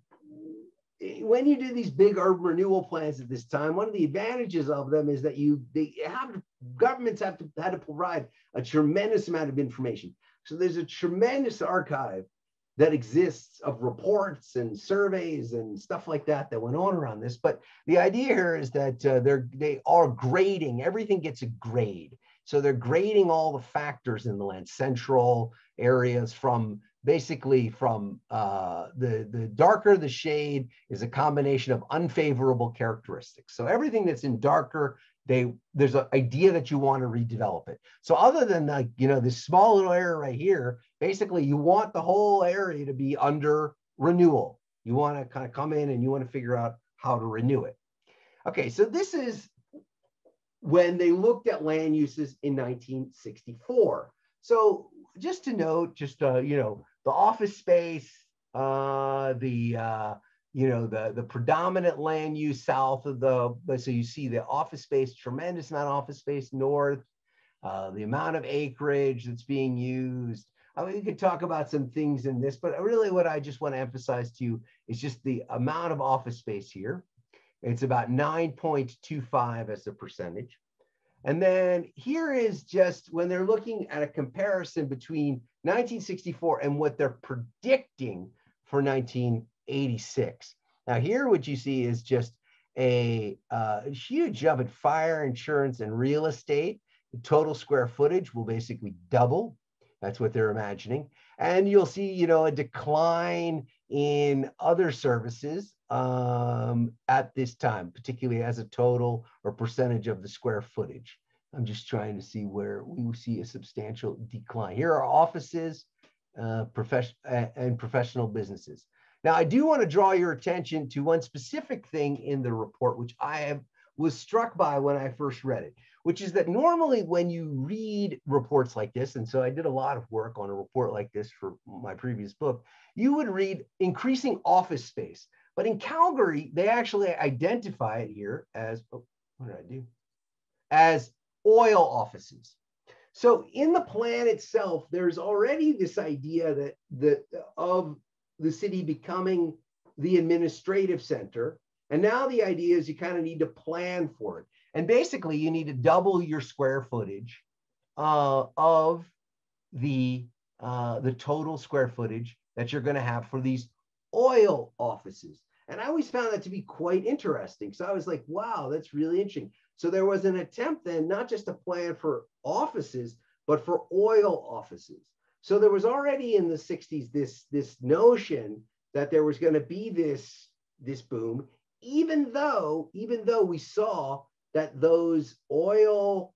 Speaker 9: when you do these big urban renewal plans at this time, one of the advantages of them is that you, they have to, governments have to, had to provide a tremendous amount of information. So there's a tremendous archive that exists of reports and surveys and stuff like that that went on around this. But the idea here is that uh, they're they are grading. Everything gets a grade. So they're grading all the factors in the land, central areas from basically from uh, the, the darker the shade is a combination of unfavorable characteristics. So everything that's in darker, they there's an idea that you want to redevelop it. So other than like, you know, this small little area right here, basically you want the whole area to be under renewal. You want to kind of come in and you want to figure out how to renew it. Okay, so this is when they looked at land uses in nineteen sixty-four. So just to note, just, uh, you know, the office space, uh, the, uh, you know, the, the predominant land use south of the, so you see the office space, tremendous amount of office space north, uh, the amount of acreage that's being used. I mean, we could talk about some things in this, but really what I just want to emphasize to you is just the amount of office space here. It's about nine point two five as a percentage. And then here is just when they're looking at a comparison between nineteen sixty-four and what they're predicting for nineteen eighty-six. Now here what you see is just a uh, huge jump in fire insurance and real estate. The total square footage will basically double. That's what they're imagining. And you'll see, you know, a decline in other services um, at this time, particularly as a total or percentage of the square footage. I'm just trying to see where we see a substantial decline. Here are offices uh, profession, uh, and professional businesses. Now, I do want to draw your attention to one specific thing in the report, which I have, was struck by when I first read it, which is that normally when you read reports like this, and so I did a lot of work on a report like this for my previous book, you would read increasing office space. But in Calgary, they actually identify it here as, oh, what did I do? As oil offices. So in the plan itself, there's already this idea that the, of the city becoming the administrative center. And now the idea is you kind of need to plan for it. And basically you need to double your square footage uh, of the, uh, the total square footage that you're going to have for these oil offices. And I always found that to be quite interesting. So I was like, wow, that's really interesting. So there was an attempt then, not just to plan for offices, but for oil offices. So there was already in the sixties this, this notion that there was going to be this, this boom, even though, even though we saw that those oil,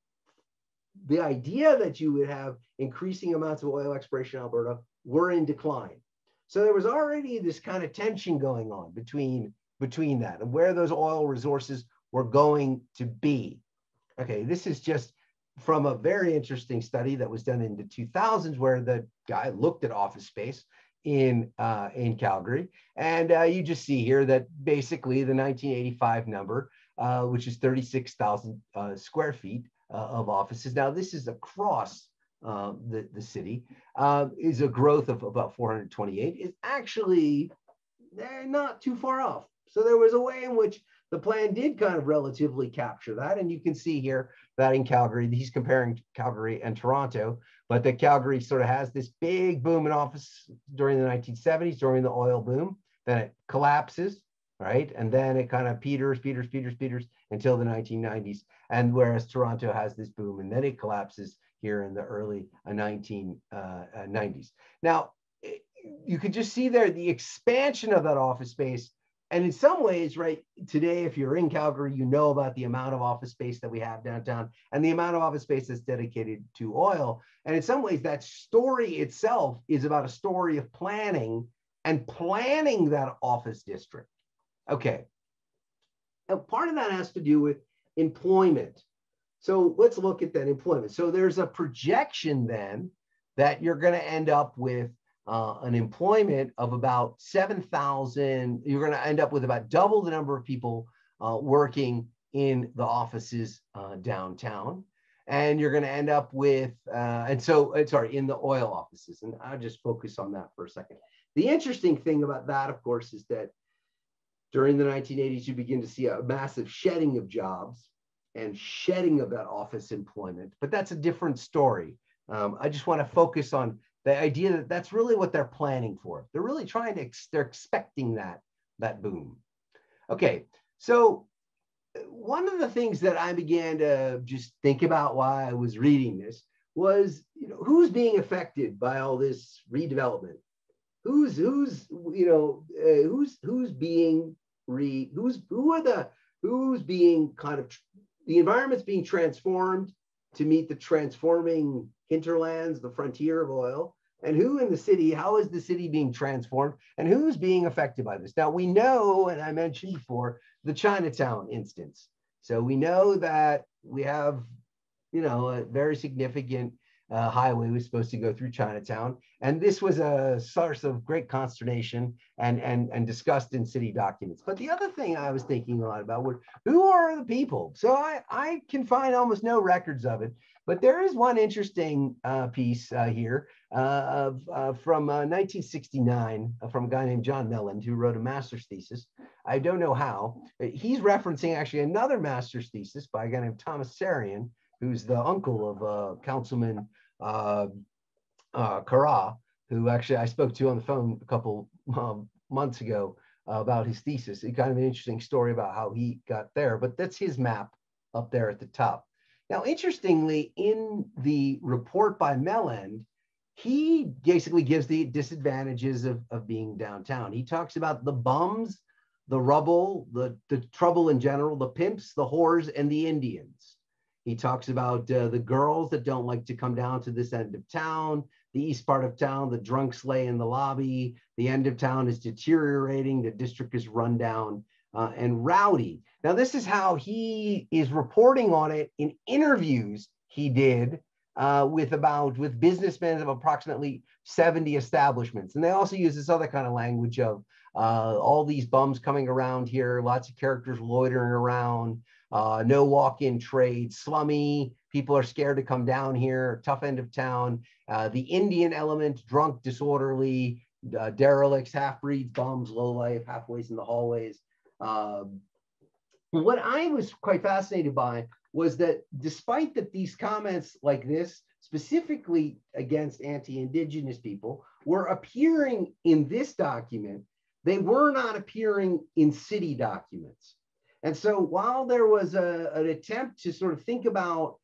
Speaker 9: the idea that you would have increasing amounts of oil exploration in Alberta were in decline. So there was already this kind of tension going on between, between that and where those oil resources were going to be. Okay, this is just from a very interesting study that was done in the two thousands where the guy looked at office space in, uh, in Calgary. And uh, you just see here that basically the nineteen eighty-five number, uh, which is thirty-six thousand uh, square feet uh, of offices. Now this is across uh, the, the city, uh, is a growth of about four hundred twenty-eight. It's actually, they're not too far off. So there was a way in which the plan did kind of relatively capture that. And you can see here that in Calgary, he's comparing Calgary and Toronto, but that Calgary sort of has this big boom in office during the nineteen seventies, during the oil boom. Then it collapses, right? And then it kind of peters, peters, peters, peters until the nineteen nineties. And whereas Toronto has this boom and then it collapses here in the early nineteen nineties. Now, you could just see there the expansion of that office space. And in some ways, right, today, if you're in Calgary, you know about the amount of office space that we have downtown and the amount of office space that's dedicated to oil. And in some ways, that story itself is about a story of planning and planning that office district. Okay. Now, part of that has to do with employment. So let's look at that employment. So there's a projection then that you're going to end up with Uh, an employment of about seven thousand. You're going to end up with about double the number of people uh, working in the offices uh, downtown. And you're going to end up with, uh, and so, uh, sorry, in the oil offices. And I'll just focus on that for a second. The interesting thing about that, of course, is that during the nineteen eighties, you begin to see a massive shedding of jobs and shedding of that office employment. But that's a different story. Um, I just want to focus on The idea that that's really what they're planning for. They're really trying to, they're expecting that, that boom. Okay, so one of the things that I began to just think about while I was reading this was, you know, who's being affected by all this redevelopment? Who's, who's, you know, uh, who's, who's being re, who's, who are the, who's being kind of, the environment's being transformed to meet the transforming hinterlands, the frontier of oil, and who in the city, how is the city being transformed, and who's being affected by this? Now we know, and I mentioned before, the Chinatown instance. So we know that we have, you know, a very significant uh, highway was supposed to go through Chinatown. And this was a source of great consternation and, and, and discussed in city documents. But the other thing I was thinking a lot about was, who are the people? So I, I can find almost no records of it, but there is one interesting uh, piece uh, here uh, of, uh, from uh, nineteen sixty-nine uh, from a guy named John Melland, who wrote a master's thesis. I don't know how. He's referencing actually another master's thesis by a guy named Thomas Sarian, who's the uncle of uh, Councilman uh, uh, Carra, who actually I spoke to on the phone a couple um, months ago uh, about his thesis. It's kind of an interesting story about how he got there, but that's his map up there at the top. Now, interestingly, in the report by Melland, he basically gives the disadvantages of, of being downtown. He talks about the bums, the rubble, the, the trouble in general, the pimps, the whores, and the Indians. He talks about uh, the girls that don't like to come down to this end of town, the east part of town, the drunks lay in the lobby, the end of town is deteriorating, the district is run down uh, and rowdy. Now, this is how he is reporting on it in interviews he did uh, with about, with businessmen of approximately seventy establishments. And they also use this other kind of language of uh, all these bums coming around here, lots of characters loitering around, Uh, no walk-in trade, slummy, people are scared to come down here, tough end of town, uh, the Indian element, drunk, disorderly, uh, derelicts, half-breeds, bums, lowlife, halfways in the hallways. Um, what I was quite fascinated by was that despite that these comments like this, specifically against anti-Indigenous people, were appearing in this document, they were not appearing in city documents. And so while there was a, an attempt to sort of think about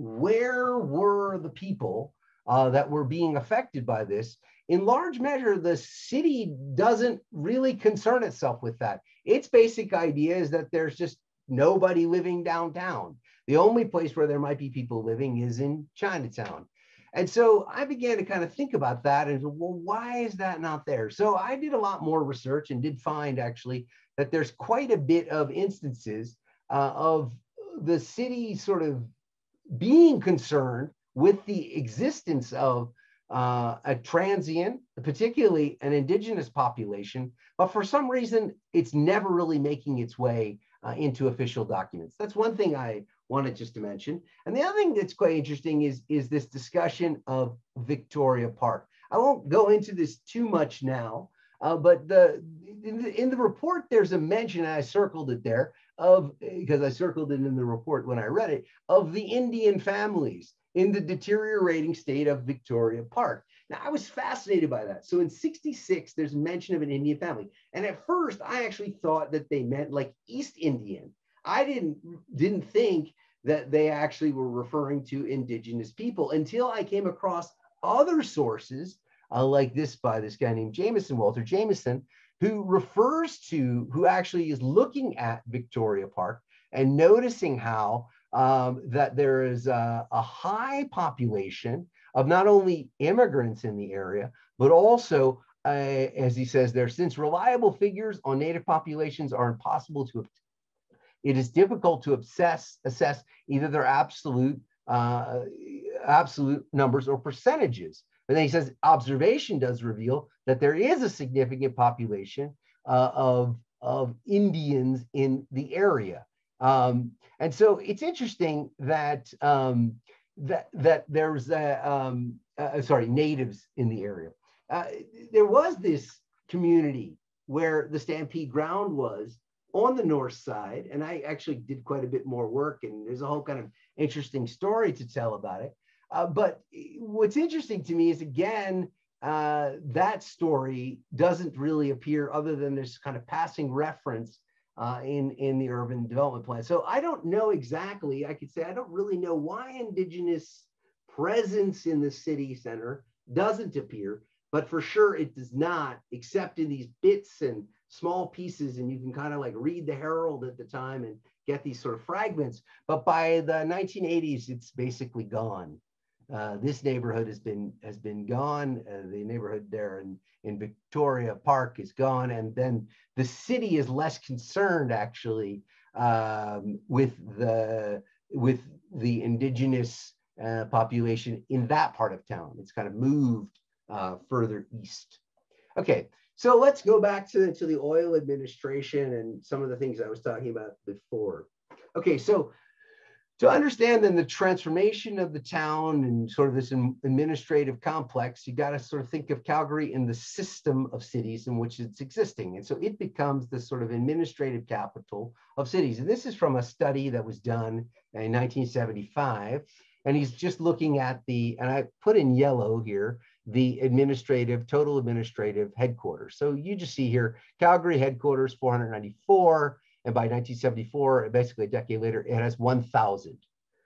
Speaker 9: where were the people uh, that were being affected by this, in large measure, the city doesn't really concern itself with that. Its basic idea is that there's just nobody living downtown. The only place where there might be people living is in Chinatown. And so I began to kind of think about that and, well, why is that not there? So I did a lot more research and did find actually that there's quite a bit of instances uh, of the city sort of being concerned with the existence of uh, a transient, particularly an indigenous population, but for some reason, it's never really making its way uh, into official documents. That's one thing I wanted just to mention. And the other thing that's quite interesting is, is this discussion of Victoria Park. I won't go into this too much now, uh, but the in, the in the report, there's a mention, and I circled it there, of, because I circled it in the report when I read it, of the Indian families in the deteriorating state of Victoria Park. Now, I was fascinated by that. So in sixty-six, there's mention of an Indian family. And at first, I actually thought that they meant like East Indian. I didn't, didn't think that they actually were referring to indigenous people until I came across other sources uh, like this by this guy named Jameson, Walter Jameson, who refers to, who actually is looking at Victoria Park and noticing how um, that there is a, a high population of not only immigrants in the area, but also, uh, as he says there, since reliable figures on native populations are impossible to obtain, it is difficult to assess, assess either their absolute, uh, absolute numbers or percentages. But then he says, observation does reveal that there is a significant population uh, of, of Indians in the area. Um, and so it's interesting that, um, that, that there's, a, um, uh, sorry, natives in the area. Uh, there was this community where the Stampede ground was, on the north side, and I actually did quite a bit more work, and there's a whole kind of interesting story to tell about it. uh, but what's interesting to me is, again, uh, that story doesn't really appear other than this kind of passing reference uh, in, in the urban development plan. So I don't know exactly, I could say, I don't really know why indigenous presence in the city center doesn't appear, but for sure it does not, except in these bits and small pieces, and you can kind of like read the Herald at the time and get these sort of fragments. But by the nineteen eighties, it's basically gone. Uh, this neighborhood has been has been gone. Uh, the neighborhood there in, in Victoria Park is gone, and then the city is less concerned actually um, with the with the indigenous uh, population in that part of town. It's kind of moved uh, further east. Okay, so let's go back to, to the oil administration and some of the things I was talking about before. Okay, so to understand then the transformation of the town and sort of this administrative complex, you got to sort of think of Calgary in the system of cities in which it's existing. And so it becomes this sort of administrative capital of cities. And this is from a study that was done in nineteen seventy-five. And he's just looking at the, and I put in yellow here, the administrative, total administrative headquarters. So you just see here, Calgary headquarters, four hundred ninety-four. And by nineteen seventy-four, basically a decade later, it has one thousand.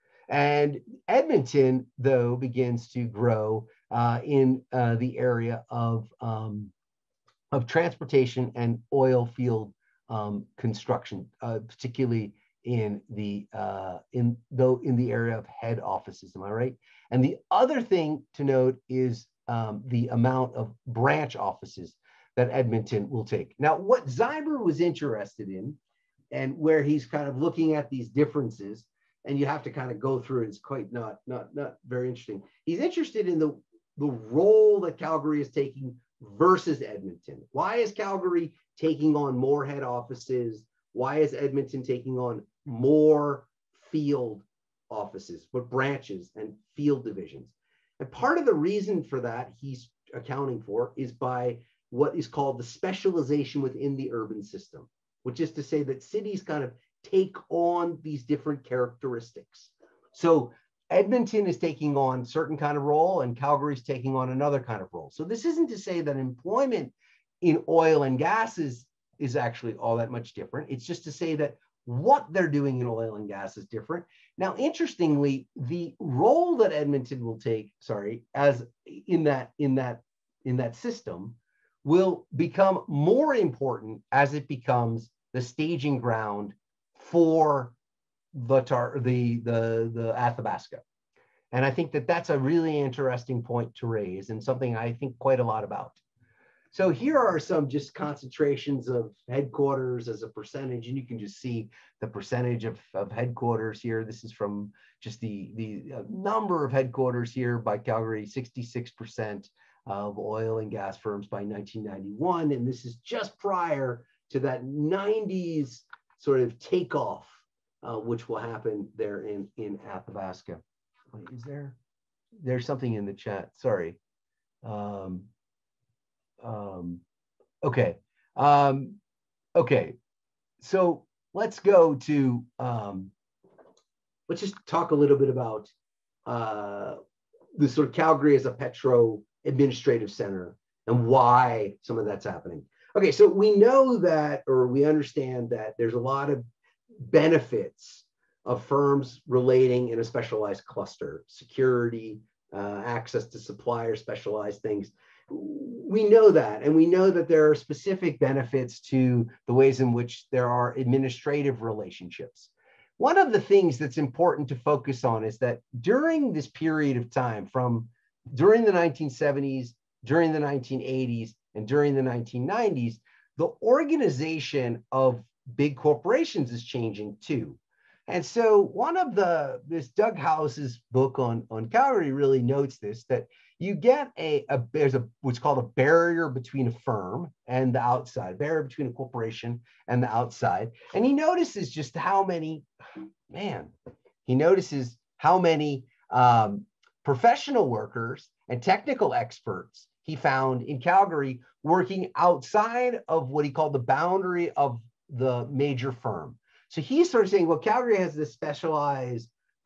Speaker 9: And Edmonton, though, begins to grow uh, in uh, the area of, um, of transportation and oil field um, construction, uh, particularly in the uh, in though in the area of head offices. Am I right? And the other thing to note is um, the amount of branch offices that Edmonton will take. Now, what Zyber was interested in, and where he's kind of looking at these differences, and you have to kind of go through it, it's quite not, not, not very interesting. He's interested in the, the role that Calgary is taking versus Edmonton. Why is Calgary taking on more head offices? Why is Edmonton taking on more field offices, but branches and field divisions? And part of the reason for that he's accounting for is by what is called the specialization within the urban system, which is to say that cities kind of take on these different characteristics. So Edmonton is taking on a certain kind of role and Calgary is taking on another kind of role. So this isn't to say that employment in oil and gas is, is actually all that much different. It's just to say that what they're doing in oil and gas is different. Now, interestingly, the role that Edmonton will take, sorry, as in that, in that, in that system will become more important as it becomes the staging ground for the tar, the, the, the Athabasca. And I think that that's a really interesting point to raise and something I think quite a lot about. So here are some just concentrations of headquarters as a percentage, and you can just see the percentage of, of headquarters here. This is from just the, the number of headquarters here by Calgary, sixty-six percent of oil and gas firms by nineteen ninety-one. And this is just prior to that nineties sort of takeoff, uh, which will happen there in, in Athabasca. Wait, is there, there's something in the chat, sorry. Um, um, okay, um, okay, so let's go to, um, let's just talk a little bit about uh, the sort of Calgary as a petro administrative center and why some of that's happening. Okay, so we know that, or we understand that there's a lot of benefits of firms relating in a specialized cluster, security, uh, access to suppliers, specialized things. We know that, and we know that there are specific benefits to the ways in which there are administrative relationships. One of the things that's important to focus on is that during this period of time, from during the nineteen seventies, during the nineteen eighties, and during the nineteen nineties, the organization of big corporations is changing too. And so one of the, this Doug House's book on, on Calgary really notes this, that you get a, a, there's a, what's called a barrier between a firm and the outside, barrier between a corporation and the outside. And he notices just how many, man, he notices how many um, professional workers and technical experts he found in Calgary working outside of what he called the boundary of the major firm. So he's sort of saying, well, Calgary has this specialized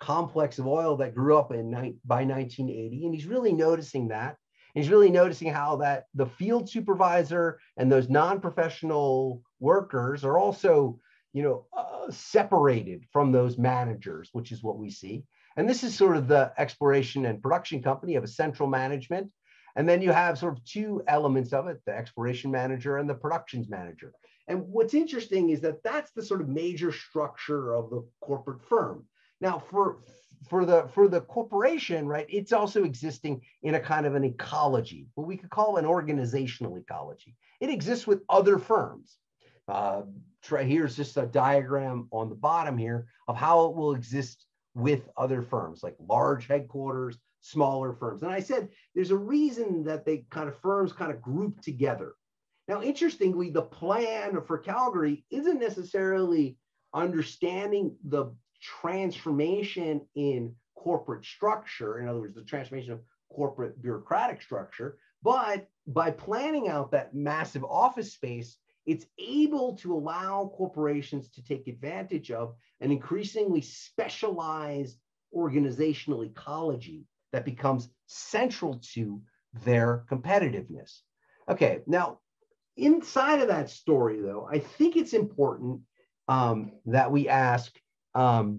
Speaker 9: complex of oil that grew up in by nineteen eighty. And he's really noticing that. And he's really noticing how that the field supervisor and those non-professional workers are also, you know, uh, separated from those managers, which is what we see. And this is sort of the exploration and production company of a central management. And then you have sort of two elements of it, the exploration manager and the productions manager. And what's interesting is that that's the sort of major structure of the corporate firm. Now, for, for, the, for the corporation, right, it's also existing in a kind of an ecology, what we could call an organizational ecology. It exists with other firms. Uh, try, here's just a diagram on the bottom here of how it will exist with other firms, like large headquarters, smaller firms. And I said, there's a reason that they kind of firms kind of group together. Now, interestingly, the plan for Calgary isn't necessarily understanding the transformation in corporate structure, in other words, the transformation of corporate bureaucratic structure, but by planning out that massive office space, it's able to allow corporations to take advantage of an increasingly specialized organizational ecology that becomes central to their competitiveness. Okay, now, inside of that story, though, I think it's important um, that we ask um,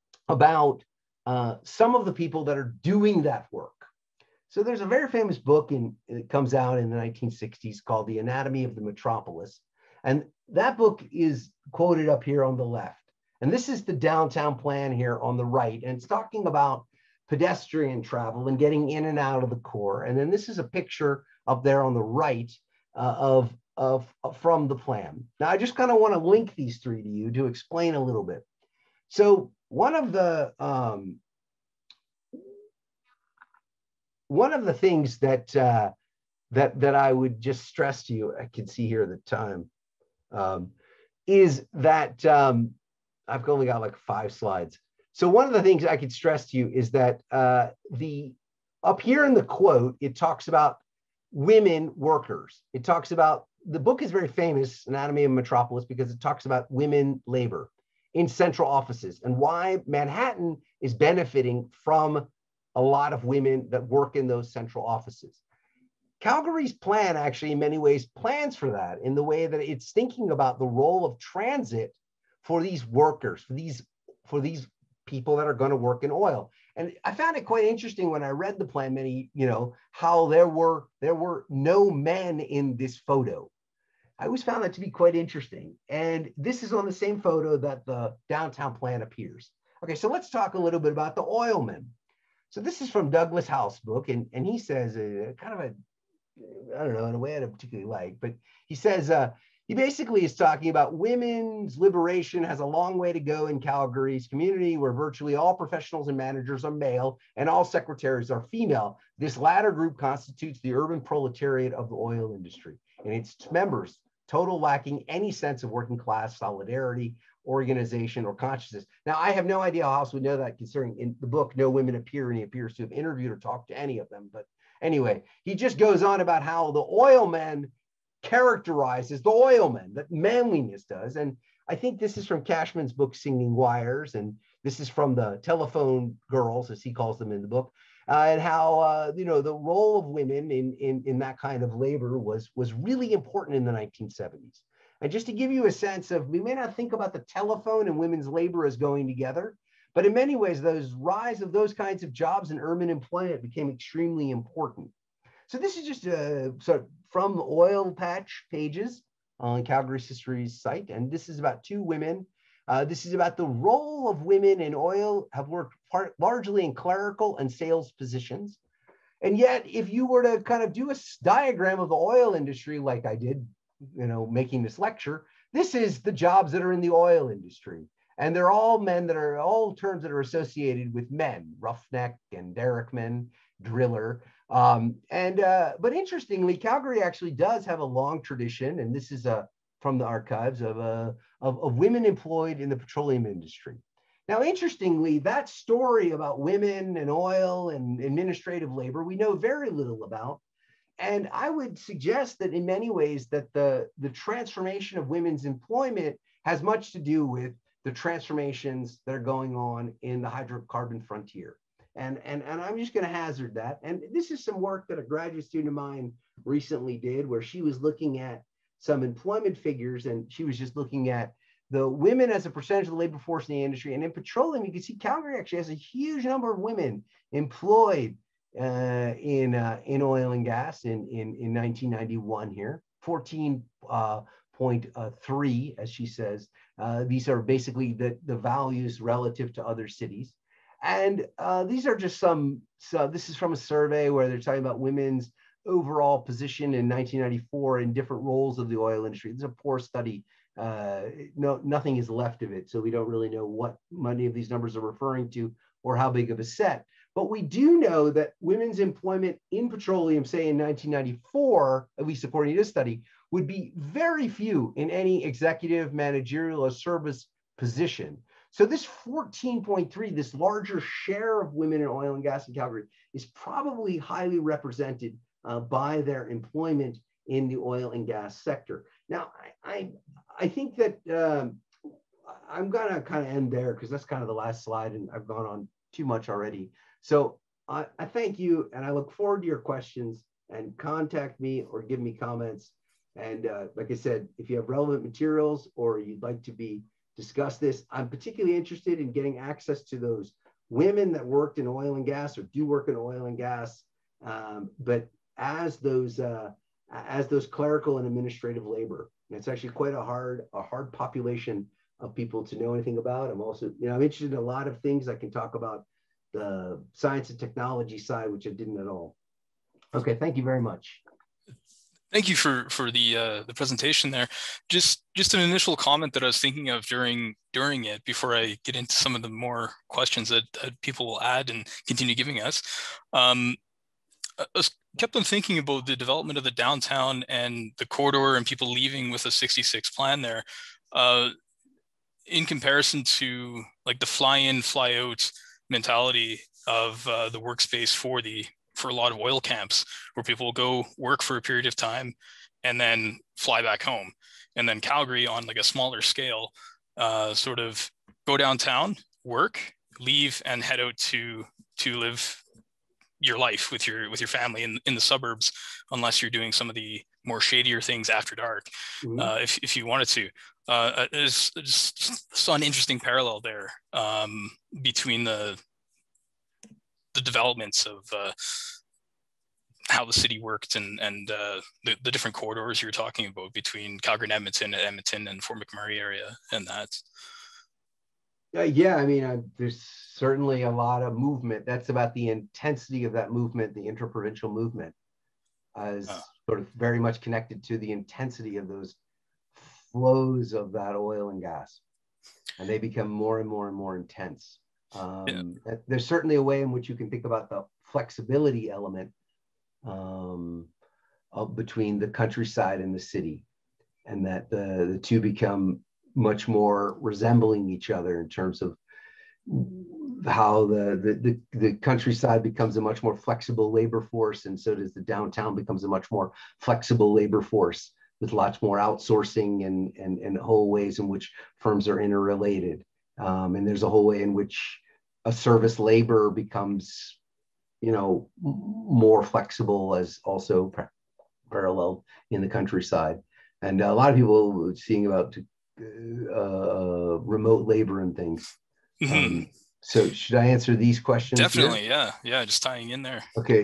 Speaker 9: about uh, some of the people that are doing that work. So there's a very famous book, in, it comes out in the nineteen sixties called The Anatomy of the Metropolis. And that book is quoted up here on the left. And this is the downtown plan here on the right. And it's talking about pedestrian travel and getting in and out of the core. And then this is a picture up there on the right uh, of, of, of from the plan. Now, I just kind of want to link these three to you to explain a little bit. So one of the um, one of the things that uh, that that I would just stress to you, I can see here at the time, um, is that um, I've only got like five slides. So one of the things I could stress to you is that uh, the up here in the quote, it talks about women workers. It talks about, the book is very famous, Anatomy of Metropolis, because it talks about women labor in central offices and why Manhattan is benefiting from a lot of women that work in those central offices. Calgary's plan actually in many ways plans for that in the way that it's thinking about the role of transit for these workers, for these, for these people that are going to work in oil. And I found it quite interesting when I read the plan, many, you know, how there were, there were no men in this photo. I always found that to be quite interesting. And this is on the same photo that the downtown plan appears. Okay, so let's talk a little bit about the oilmen. So this is from Douglas House's book, and, and he says uh, kind of a, I don't know, in a way I don't particularly like, but he says, uh, he basically is talking about women's liberation has a long way to go in Calgary's community where virtually all professionals and managers are male and all secretaries are female. This latter group constitutes the urban proletariat of the oil industry, and its members total lacking any sense of working class solidarity, organization, or consciousness. Now, I have no idea how House would know that, considering in the book, no women appear, and he appears to have interviewed or talked to any of them. But anyway, he just goes on about how the oilmen characterizes the oilmen, that manliness does. And I think this is from Cashman's book, Singing Wires, and this is from the telephone girls, as he calls them in the book, uh, and how, uh, you know, the role of women in, in, in that kind of labor was, was really important in the nineteen seventies. And just to give you a sense of, we may not think about the telephone and women's labor as going together, but in many ways, those rise of those kinds of jobs in urban employment became extremely important. So this is just a, sort of from the oil patch pages on Calgary's History's site. And this is about two women. Uh, this is about the role of women in oil, have worked part, largely in clerical and sales positions. And yet, if you were to kind of do a diagram of the oil industry like I did, you know, making this lecture, this is the jobs that are in the oil industry. And they're all men that are all terms that are associated with men, roughneck and derrickman, driller. Um, and, uh, but interestingly, Calgary actually does have a long tradition, and this is uh, from the archives of, uh, of, of women employed in the petroleum industry. Now, interestingly, that story about women and oil and administrative labor, we know very little about. And I would suggest that in many ways that the, the transformation of women's employment has much to do with the transformations that are going on in the hydrocarbon frontier. And, and, and I'm just going to hazard that. And this is some work that a graduate student of mine recently did, where she was looking at some employment figures, and she was just looking at the women as a percentage of the labor force in the industry. And in petroleum, you can see Calgary actually has a huge number of women employed uh, in, uh, in oil and gas in, in, in nineteen ninety-one here, fourteen point three, as she says. Uh, these are basically the, the values relative to other cities. And uh, these are just some, so this is from a survey where they're talking about women's overall position in nineteen ninety-four in different roles of the oil industry. This is a poor study. Uh, no, nothing is left of it. So we don't really know what many of these numbers are referring to or how big of a set. But we do know that women's employment in petroleum, say in nineteen ninety-four, at least according to this study, would be very few in any executive, managerial, or service position. So this fourteen point three, this larger share of women in oil and gas in Calgary, is probably highly represented uh, by their employment in the oil and gas sector. Now, I, I, I think that um, I'm gonna kind of end there because that's kind of the last slide and I've gone on too much already. So I, I thank you and I look forward to your questions, and contact me or give me comments. And uh, like I said, if you have relevant materials or you'd like to be discuss this, I'm particularly interested in getting access to those women that worked in oil and gas or do work in oil and gas, um, but as those uh, as those clerical and administrative labor. And it's actually quite a hard a hard population of people to know anything about. I'm also, you know, I'm interested in a lot of things. I can talk about the science and technology side, which I didn't at all. Okay, thank you very much.
Speaker 5: Thank you for for the uh, the presentation there. Just just an initial comment that I was thinking of during during it before I get into some of the more questions that, that people will add and continue giving us. Um, I was kept on thinking about the development of the downtown and the corridor and people leaving with a sixty-six plan there, uh, in comparison to like the fly-in, fly-out mentality of uh, the workspace for the for a lot of oil camps, where people will go work for a period of time and then fly back home. And then Calgary, on like a smaller scale, uh, sort of go downtown, work, leave, and head out to to live your life with your with your family in, in the suburbs, unless you're doing some of the more shadier things after dark, mm-hmm. uh, if, if you wanted to. Uh, there's just saw an interesting parallel there um, between the the developments of uh, how the city worked and and uh, the, the different corridors you're talking about between Calgary and Edmonton, Edmonton and Fort McMurray area, and that.
Speaker 9: Uh, yeah, I mean, uh, there's certainly a lot of movement. That's about the intensity of that movement, the interprovincial movement, uh, is uh. sort of very much connected to the intensity of those flows of that oil and gas, and they become more and more and more intense. Um, yeah. There's certainly a way in which you can think about the flexibility element um, of between the countryside and the city, and that the, the two become much more resembling each other in terms of how the, the, the, the countryside becomes a much more flexible labor force, and so does the downtown becomes a much more flexible labor force with lots more outsourcing and, and, and whole ways in which firms are interrelated. Um, and there's a whole way in which a service labor becomes, you know, more flexible as also par parallel in the countryside. And a lot of people seeing about uh, remote labor and things. Mm-hmm. um, so should I answer these questions?
Speaker 5: Definitely,
Speaker 9: here?
Speaker 5: yeah. Yeah, just tying in there.
Speaker 9: Okay,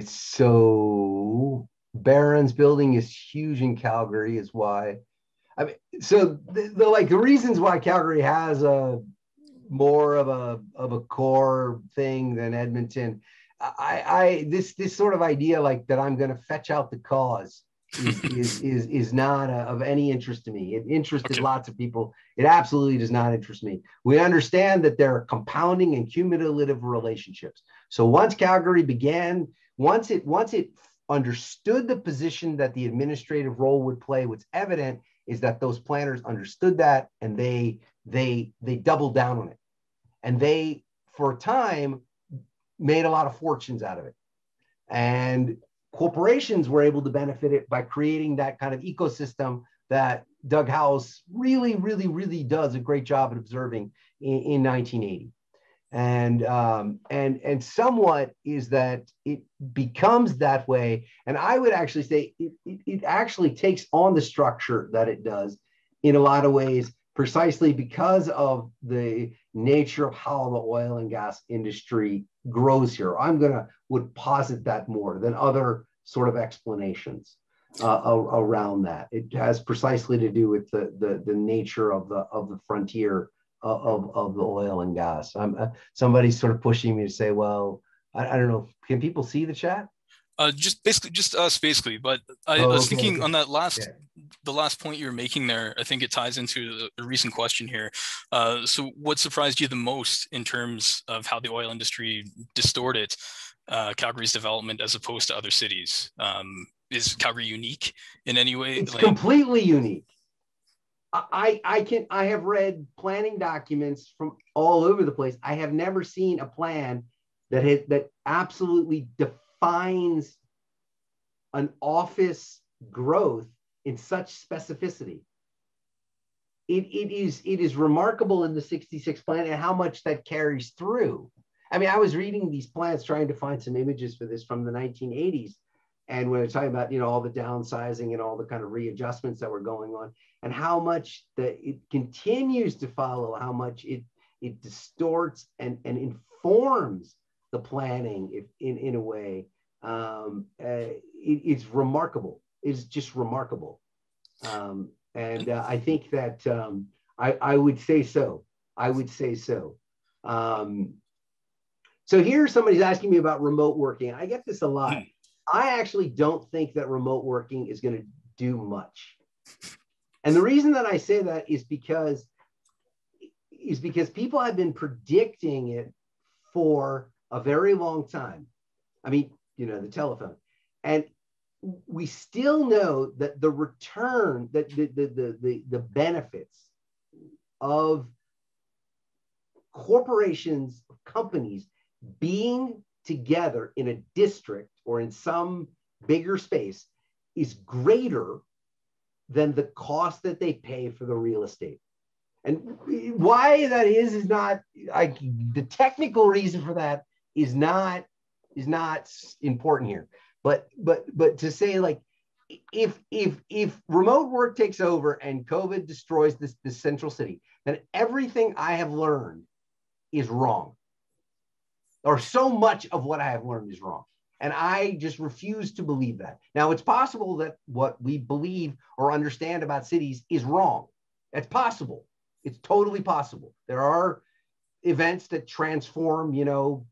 Speaker 9: so Barron's building is huge in Calgary is why. I mean, so the, the like the reasons why Calgary has a more of a of a core thing than Edmonton. I, I this this sort of idea like that I'm going to fetch out the cause is is, is is not a, of any interest to me. It interested okay. lots of people. It absolutely does not interest me. We understand that there are compounding and cumulative relationships. So once Calgary began, once it once it understood the position that the administrative role would play, what's evident is that those planners understood that, and they they they doubled down on it, and they for a time made a lot of fortunes out of it, and corporations were able to benefit it by creating that kind of ecosystem that Doug Howells really, really, really does a great job at observing in, in nineteen eighty. And, um, and, and somewhat is that it becomes that way. And I would actually say it, it, it actually takes on the structure that it does in a lot of ways, precisely because of the nature of how the oil and gas industry grows here. I'm gonna would posit that more than other sort of explanations uh, around that. It has precisely to do with the, the, the nature of the, of the frontier of, of the oil and gas. I'm, uh, somebody's sort of pushing me to say, well, I, I don't know, can people see the chat?
Speaker 5: Uh, just basically, just us basically, but I,
Speaker 9: oh,
Speaker 5: I was
Speaker 9: okay,
Speaker 5: thinking
Speaker 9: okay.
Speaker 5: on that last,
Speaker 9: yeah.
Speaker 5: the last point you were making there, I think it ties into the, the recent question here. Uh, so what surprised you the most in terms of how the oil industry distorted uh, Calgary's development as opposed to other cities? Um, is Calgary unique in any way?
Speaker 9: It's
Speaker 5: like,
Speaker 9: completely unique. I, I can I have read planning documents from all over the place. I have never seen a plan that has, that absolutely defines an office growth in such specificity. It, it is it is remarkable in the sixty-six plan and how much that carries through. I mean, I was reading these plans trying to find some images for this from the nineteen eighties. And when we're talking about, you know, all the downsizing and all the kind of readjustments that were going on, and how much that it continues to follow, how much it it distorts and, and informs the planning if, in, in a way, um, uh, it, it's remarkable. It's just remarkable. Um, and uh, I think that um, I, I would say so. I would say so. Um, so here somebody's asking me about remote working. I get this a lot. I actually don't think that remote working is going to do much. And the reason that I say that is because, is because people have been predicting it for a very long time. I mean, you know, the telephone. And we still know that the return, that the, the, the, the, the benefits of corporations, companies being together in a district or in some bigger space is greater than the cost that they pay for the real estate. And why that is, is not, I, the technical reason for that is not, is not important here. But, but, but to say like, if, if, if remote work takes over and COVID destroys this, this central city, then everything I have learned is wrong. Or so much of what I have learned is wrong. And I just refuse to believe that. Now, it's possible that what we believe or understand about cities is wrong. It's possible. It's totally possible. There are events that transform, you know,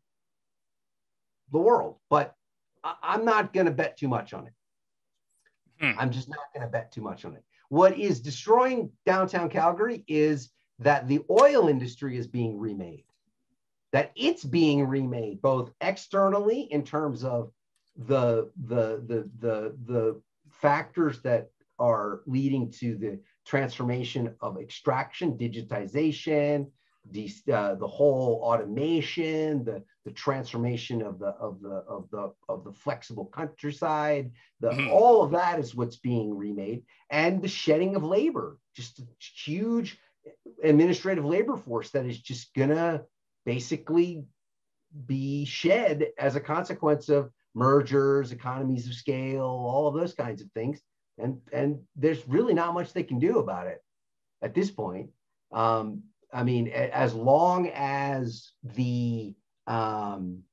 Speaker 9: the world, but I- I'm not going to bet too much on it. Hmm. I'm just not going to bet too much on it. What is destroying downtown Calgary is that the oil industry is being remade. That it's being remade both externally in terms of the, the, the, the, the factors that are leading to the transformation of extraction, digitization, the, uh, the whole automation, the, the transformation of the, of the, of the, of the flexible countryside, the, mm-hmm. all of that is what's being remade, and the shedding of labor, just a huge administrative labor force that is just gonna basically be shed as a consequence of mergers, economies of scale, all of those kinds of things. And, and there's really not much they can do about it at this point. Um, I mean, as long as the, um,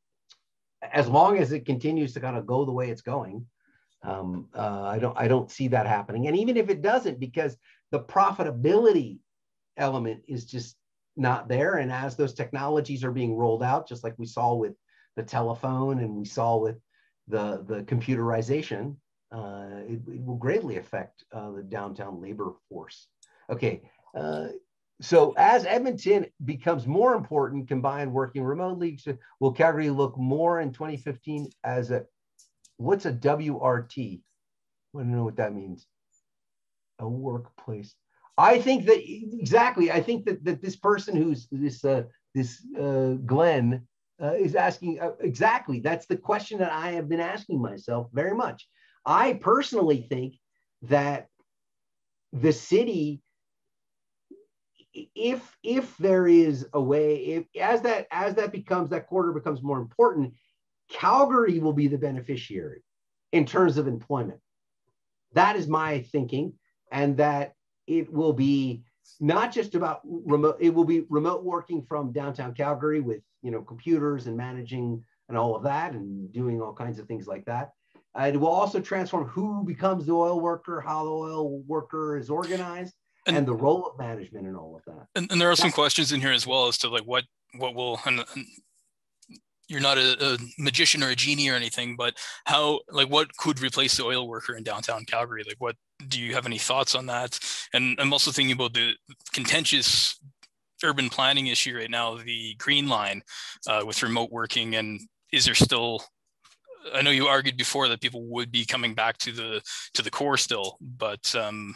Speaker 9: as long as it continues to kind of go the way it's going, um, uh, I don't, I don't see that happening. And even if it doesn't, because the profitability element is just not there. And as those technologies are being rolled out, just like we saw with the telephone and we saw with the, the computerization, uh, it, it will greatly affect uh, the downtown labor force. Okay, uh, so as Edmonton becomes more important, combined working remotely, so will Calgary look more in twenty fifteen as a, what's a W R T? I don't know what that means. A workplace. I think that exactly. I think that that this person who's this uh, this uh, Glenn uh, is asking uh, exactly. That's the question that I have been asking myself very much. I personally think that the city, if if there is a way, if as that as that becomes that corridor becomes more important, Calgary will be the beneficiary in terms of employment. That is my thinking, and that it will be not just about remote, it will be remote working from downtown Calgary with, you know, computers and managing and all of that and doing all kinds of things like that. Uh, it will also transform who becomes the oil worker, how the oil worker is organized, and, and the role of management and all of that.
Speaker 5: And, and there are some
Speaker 9: That's,
Speaker 5: questions in here as well as to like what what will, and, and you're not a, a magician or a genie or anything, but how, like, what could replace the oil worker in downtown Calgary? Like, what, do you have any thoughts on that? And I'm also thinking about the contentious urban planning issue right now, the Green Line uh, with remote working. And is there still, I know you argued before that people would be coming back to the, to the core still, but um,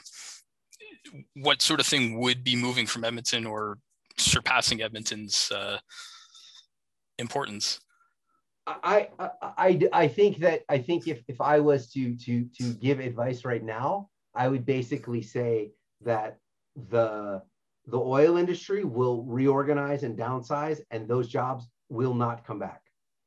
Speaker 5: what sort of thing would be moving from Edmonton or surpassing Edmonton's uh, importance?
Speaker 9: I, I I I think that I think if if I was to to to give advice right now, I would basically say that the the oil industry will reorganize and downsize, and those jobs will not come back.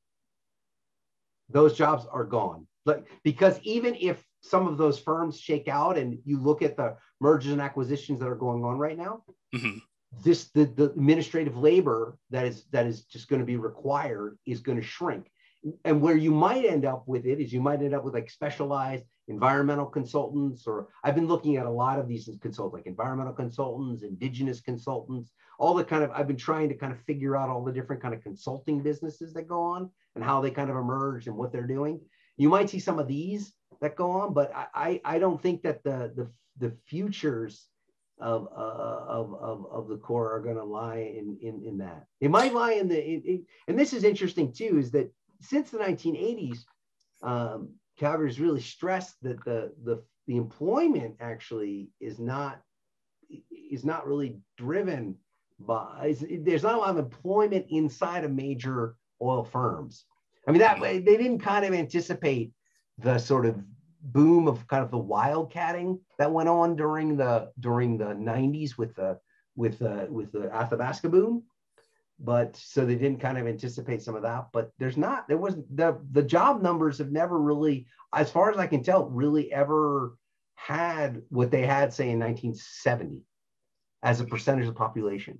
Speaker 9: Those jobs are gone. Like, because even if some of those firms shake out and you look at the mergers and acquisitions that are going on right now, mm-hmm. this the, the administrative labor that is that is just going to be required is going to shrink. And where you might end up with it is you might end up with like specialized environmental consultants, or I've been looking at a lot of these consultants, like environmental consultants, indigenous consultants, all the kind of, I've been trying to kind of figure out all the different kind of consulting businesses that go on and how they kind of emerge and what they're doing. You might see some of these that go on, but I, I, I don't think that the, the, the futures of, uh, of, of, of the core are going to lie in, in, in that. It might lie in the, in, in, and this is interesting too, is that since the nineteen eighties, um, Calgary's really stressed that the, the, the employment actually is not, is not really driven by, there's not a lot of employment inside of major oil firms. I mean, that way they didn't kind of anticipate the sort of boom of kind of the wildcatting that went on during the during the nineties with the with the with the Athabasca boom, but so they didn't kind of anticipate some of that. But there's not there wasn't the the job numbers have never really, as far as I can tell, really ever had what they had, say, in nineteen seventy as a percentage of the population.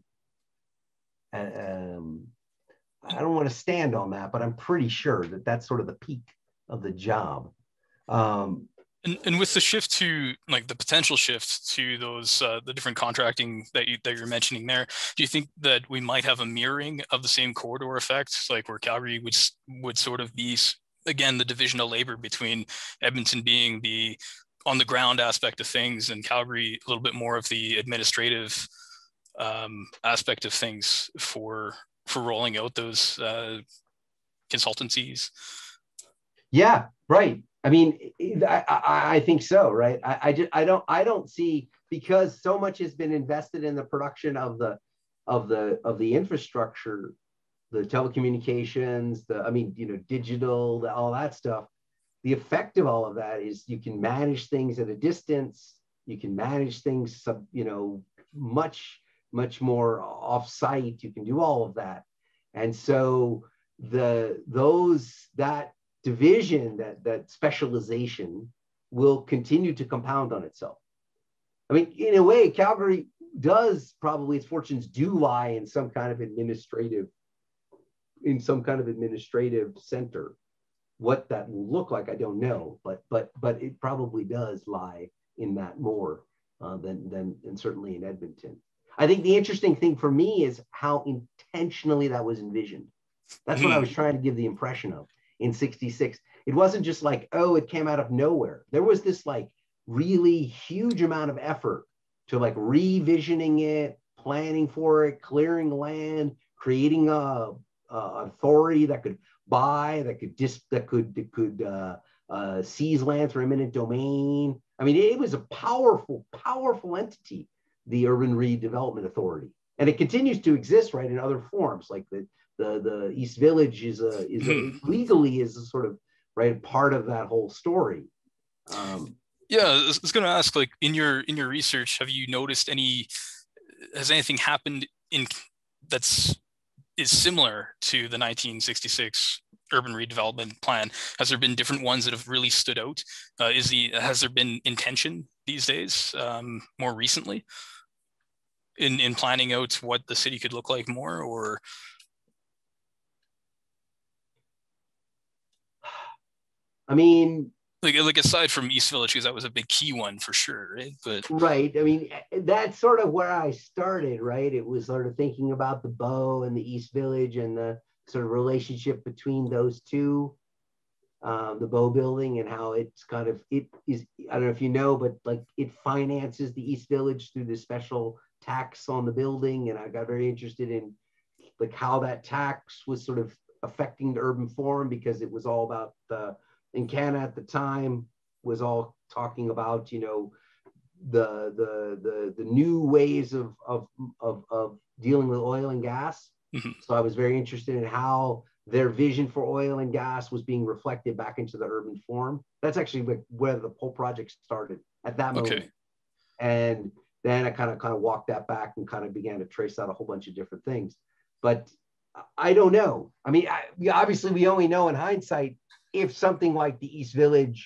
Speaker 9: Um, I don't want to stand on that, but I'm pretty sure that that's sort of the peak of the job. Um,
Speaker 5: and, and with the shift to, like, the potential shift to those, uh, the different contracting that, you, that you're mentioning there, do you think that we might have a mirroring of the same corridor effect, like where Calgary would, would sort of be, again, the division of labor between Edmonton being the on the ground aspect of things and Calgary a little bit more of the administrative um, aspect of things for for rolling out those uh, consultancies?
Speaker 9: Yeah, right. I mean, I, I, I think so, right? I, I just I don't I don't see, because so much has been invested in the production of the of the of the infrastructure, the telecommunications, the I mean, you know, digital, the, all that stuff. The effect of all of that is you can manage things at a distance. You can manage things, you know, much much more off-site. You can do all of that, and so the those that. division, that that specialization will continue to compound on itself. I mean, in a way, Calgary does probably, its fortunes do lie in some kind of administrative, in some kind of administrative center. What that will look like, I don't know, but but but it probably does lie in that more uh, than than and certainly in Edmonton. I think the interesting thing for me is how intentionally that was envisioned. That's mm-hmm. what I was trying to give the impression of. In sixty-six, it wasn't just like, oh, it came out of nowhere. There was this like really huge amount of effort to like revisioning it, planning for it, clearing land, creating a, a authority that could buy, that could dis, that could that could uh, uh, seize land for eminent domain. I mean, it was a powerful, powerful entity, the Urban Redevelopment Authority, and it continues to exist, right, in other forms, like the. The, the East Village is a is a, legally is a sort of right part of that whole story. Um,
Speaker 5: Yeah, I was, was going to ask, like, in your in your research, have you noticed any? Has anything happened in that's is similar to the nineteen sixty-six urban redevelopment plan? Has there been different ones that have really stood out? Uh, is the has there been intention these days, um, more recently, in in planning out what the city could look like more, or?
Speaker 9: I mean,
Speaker 5: like like aside from East Village, because that was a big key one for sure, right? But
Speaker 9: right. I mean, that's sort of where I started, right? It was sort of thinking about the Bow and the East Village and the sort of relationship between those two, um, the Bow building, and how it's kind of, it is, I don't know if you know, but like it finances the East Village through the special tax on the building. And I got very interested in like how that tax was sort of affecting the urban forum, because it was all about the, in Canada at the time was all talking about, you know, the the the, the new ways of, of, of, of dealing with oil and gas. Mm-hmm. So I was very interested in how their vision for oil and gas was being reflected back into the urban form. That's actually where the whole project started at that moment. Okay. And then I kind of kind of walked that back and kind of began to trace out a whole bunch of different things. But I don't know. I mean, I, obviously we only know in hindsight if something like the East Village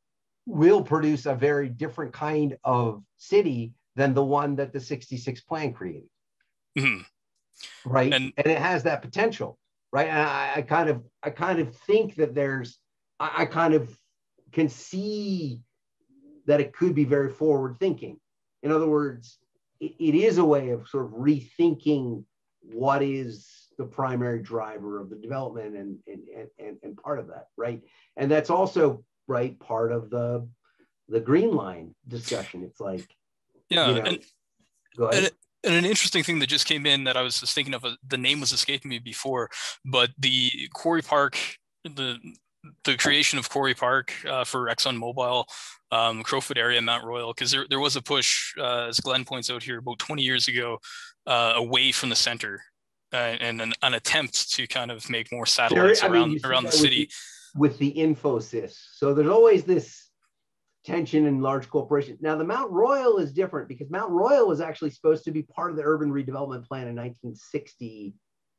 Speaker 9: will produce a very different kind of city than the one that the sixty-six plan created. Mm-hmm. Right. And, and it has that potential, right? And I, I kind of, I kind of think that there's, I, I kind of can see that it could be very forward thinking. In other words, it, it is a way of sort of rethinking what is the primary driver of the development and, and, and, and part of that, right? And that's also, right, part of the the Green Line discussion. It's like,
Speaker 5: yeah,
Speaker 9: you know,
Speaker 5: and,
Speaker 9: go ahead.
Speaker 5: And, and an interesting thing that just came in that I was just thinking of, uh, the name was escaping me before, but the Quarry Park, the the creation of Quarry Park uh, for ExxonMobil, um, Crowfoot area, Mount Royal, because there, there was a push, uh, as Glenn points out here, about twenty years ago, uh, away from the center. Uh, and an, an attempt to kind of make more satellites there, around, I mean, around the city.
Speaker 9: With the, with the Infosys. So there's always this tension in large corporations. Now the Mount Royal is different because Mount Royal was actually supposed to be part of the urban redevelopment plan in nineteen sixty.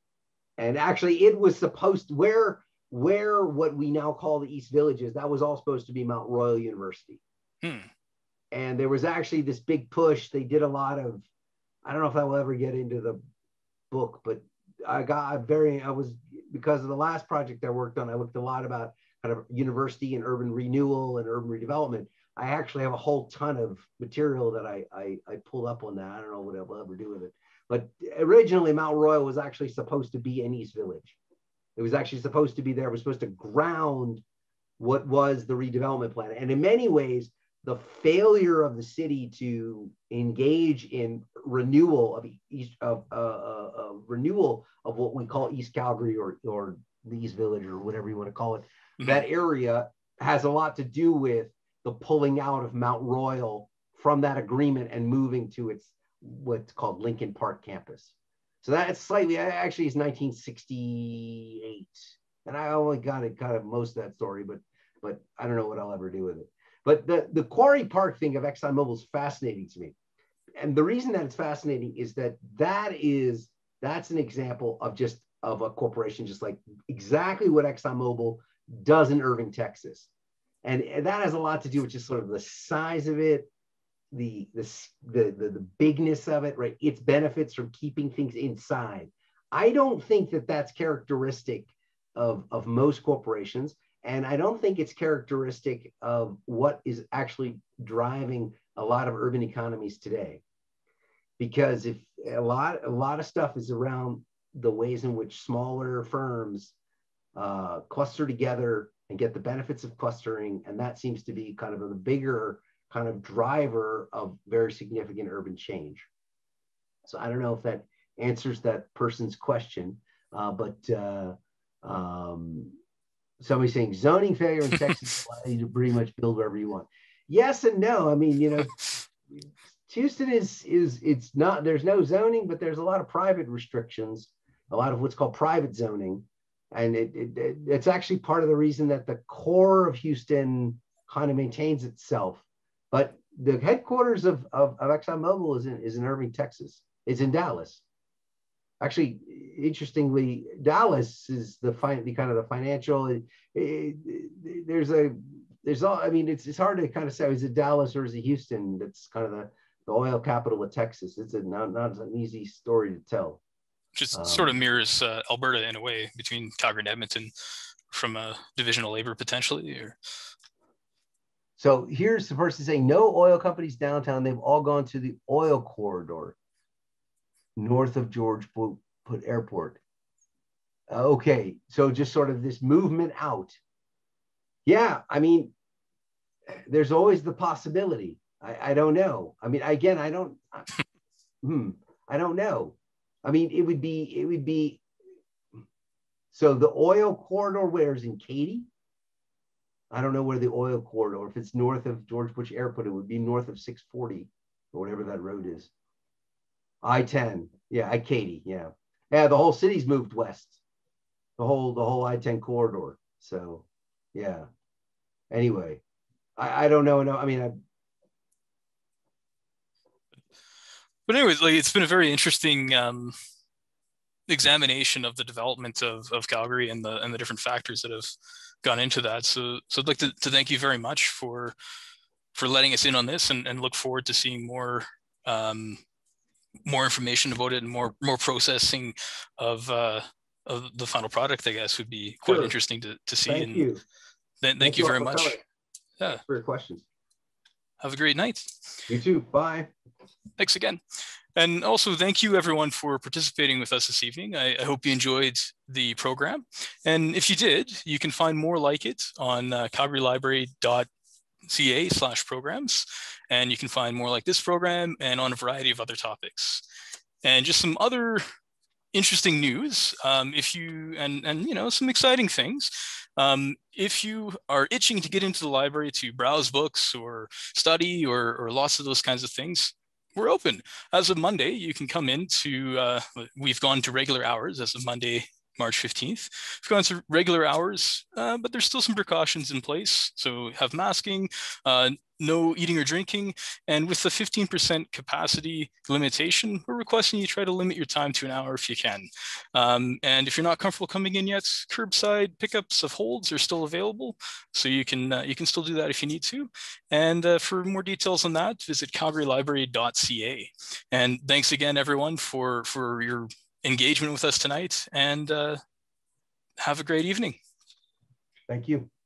Speaker 9: And actually it was supposed to, where, where what we now call the East Village is, that was all supposed to be Mount Royal University. Hmm. And there was actually this big push. They did a lot of, I don't know if I will ever get into the book, but I got very, I was, because of the last project I worked on, I looked a lot about kind of university and urban renewal and urban redevelopment. I actually have a whole ton of material that I, I, I pulled up on that. I don't know what I'll ever do with it. But originally Mount Royal was actually supposed to be in East Village. It was actually supposed to be there. It was supposed to ground what was the redevelopment plan. And in many ways, the failure of the city to engage in renewal of East of uh, uh, uh, renewal of what we call East Calgary or or the East Village or whatever you want to call it, mm-hmm. that area has a lot to do with the pulling out of Mount Royal from that agreement and moving to its what's called Lincoln Park campus. So that's slightly actually is nineteen sixty-eight, and I only got it kind of most of that story, but but I don't know what I'll ever do with it. But the, the Quarry Park thing of ExxonMobil is fascinating to me. And the reason that it's fascinating is that that is, that's an example of just, of a corporation, just like exactly what ExxonMobil does in Irving, Texas. And, and that has a lot to do with just sort of the size of it, the, the, the, the, the bigness of it, right? Its benefits from keeping things inside. I don't think that that's characteristic of, of most corporations. And I don't think it's characteristic of what is actually driving a lot of urban economies today. Because if a lot, a lot of stuff is around the ways in which smaller firms uh, cluster together and get the benefits of clustering. And that seems to be kind of a bigger kind of driver of very significant urban change. So I don't know if that answers that person's question, uh, but uh, um, somebody saying zoning failure in Texas allows you to pretty much build wherever you want. Yes and no. I mean, you know, Houston is, is it's not, there's no zoning, but there's a lot of private restrictions, a lot of what's called private zoning. And it, it, it it's actually part of the reason that the core of Houston kind of maintains itself. But the headquarters of, of, of ExxonMobil is in, is in Irving, Texas. It's in Dallas. Actually, interestingly, Dallas is the, fi the kind of the financial, it, it, it, there's a, there's all, I mean, it's, it's hard to kind of say, is it Dallas or is it Houston? That's kind of the, the oil capital of Texas. It's a, not, not an easy story to tell.
Speaker 5: Just
Speaker 9: Um,
Speaker 5: sort of mirrors uh, Alberta in a way, between Calgary and Edmonton, from a division of labor potentially. Or...
Speaker 9: So here's the person saying, no oil companies downtown. They've all gone to the oil corridor north of George Bush Airport. Okay, so just sort of this movement out. Yeah, I mean, there's always the possibility. I, I don't know. I mean, again, I don't, I, hmm, I don't know. I mean, it would be, it would be, so the oil corridor where is in Katy? I don't know where the oil corridor, if it's north of George Bush Airport, it would be north of six forty or whatever that road is. I ten, yeah, I Katy, yeah. Yeah, the whole city's moved west. The whole, the whole I ten corridor. So, yeah. Anyway, I, I don't know. No, I mean, I,
Speaker 5: But anyways, like, it's been a very interesting um, examination of the development of, of Calgary and the and the different factors that have gone into that. So, so I'd like to, to thank you very much for for letting us in on this, and, and look forward to seeing more um, more information about it and more more processing of uh, of the final product. I guess would be quite
Speaker 9: Sure.
Speaker 5: interesting to to see.
Speaker 9: Thank
Speaker 5: and
Speaker 9: you.
Speaker 5: Th thank,
Speaker 9: Thank
Speaker 5: you
Speaker 9: you all
Speaker 5: very
Speaker 9: for
Speaker 5: much.
Speaker 9: coming.
Speaker 5: Yeah.
Speaker 9: Thanks for your questions.
Speaker 5: Have a great night.
Speaker 9: You too. Bye.
Speaker 5: Thanks again. And also thank you everyone for participating with us this evening. I, I hope you enjoyed the program. And if you did, you can find more like it on uh, calgary library dot c a slash programs. And you can find more like this program and on a variety of other topics. And just some other interesting news, um, if you, and, and you know, some exciting things. Um, if you are itching to get into the library to browse books or study or, or lots of those kinds of things, we're open. As of Monday, you can come in to, uh, we've gone to regular hours as of Monday, March fifteenth. We've gone to regular hours, uh, but there's still some precautions in place. So have masking, uh, no eating or drinking, and with the fifteen percent capacity limitation, we're requesting you try to limit your time to an hour if you can. Um, and if you're not comfortable coming in yet, curbside pickups of holds are still available, so you can uh, you can still do that if you need to. And uh, for more details on that, visit calgary library dot c a. And thanks again, everyone, for for your engagement with us tonight, and uh, have a great evening.
Speaker 9: Thank you.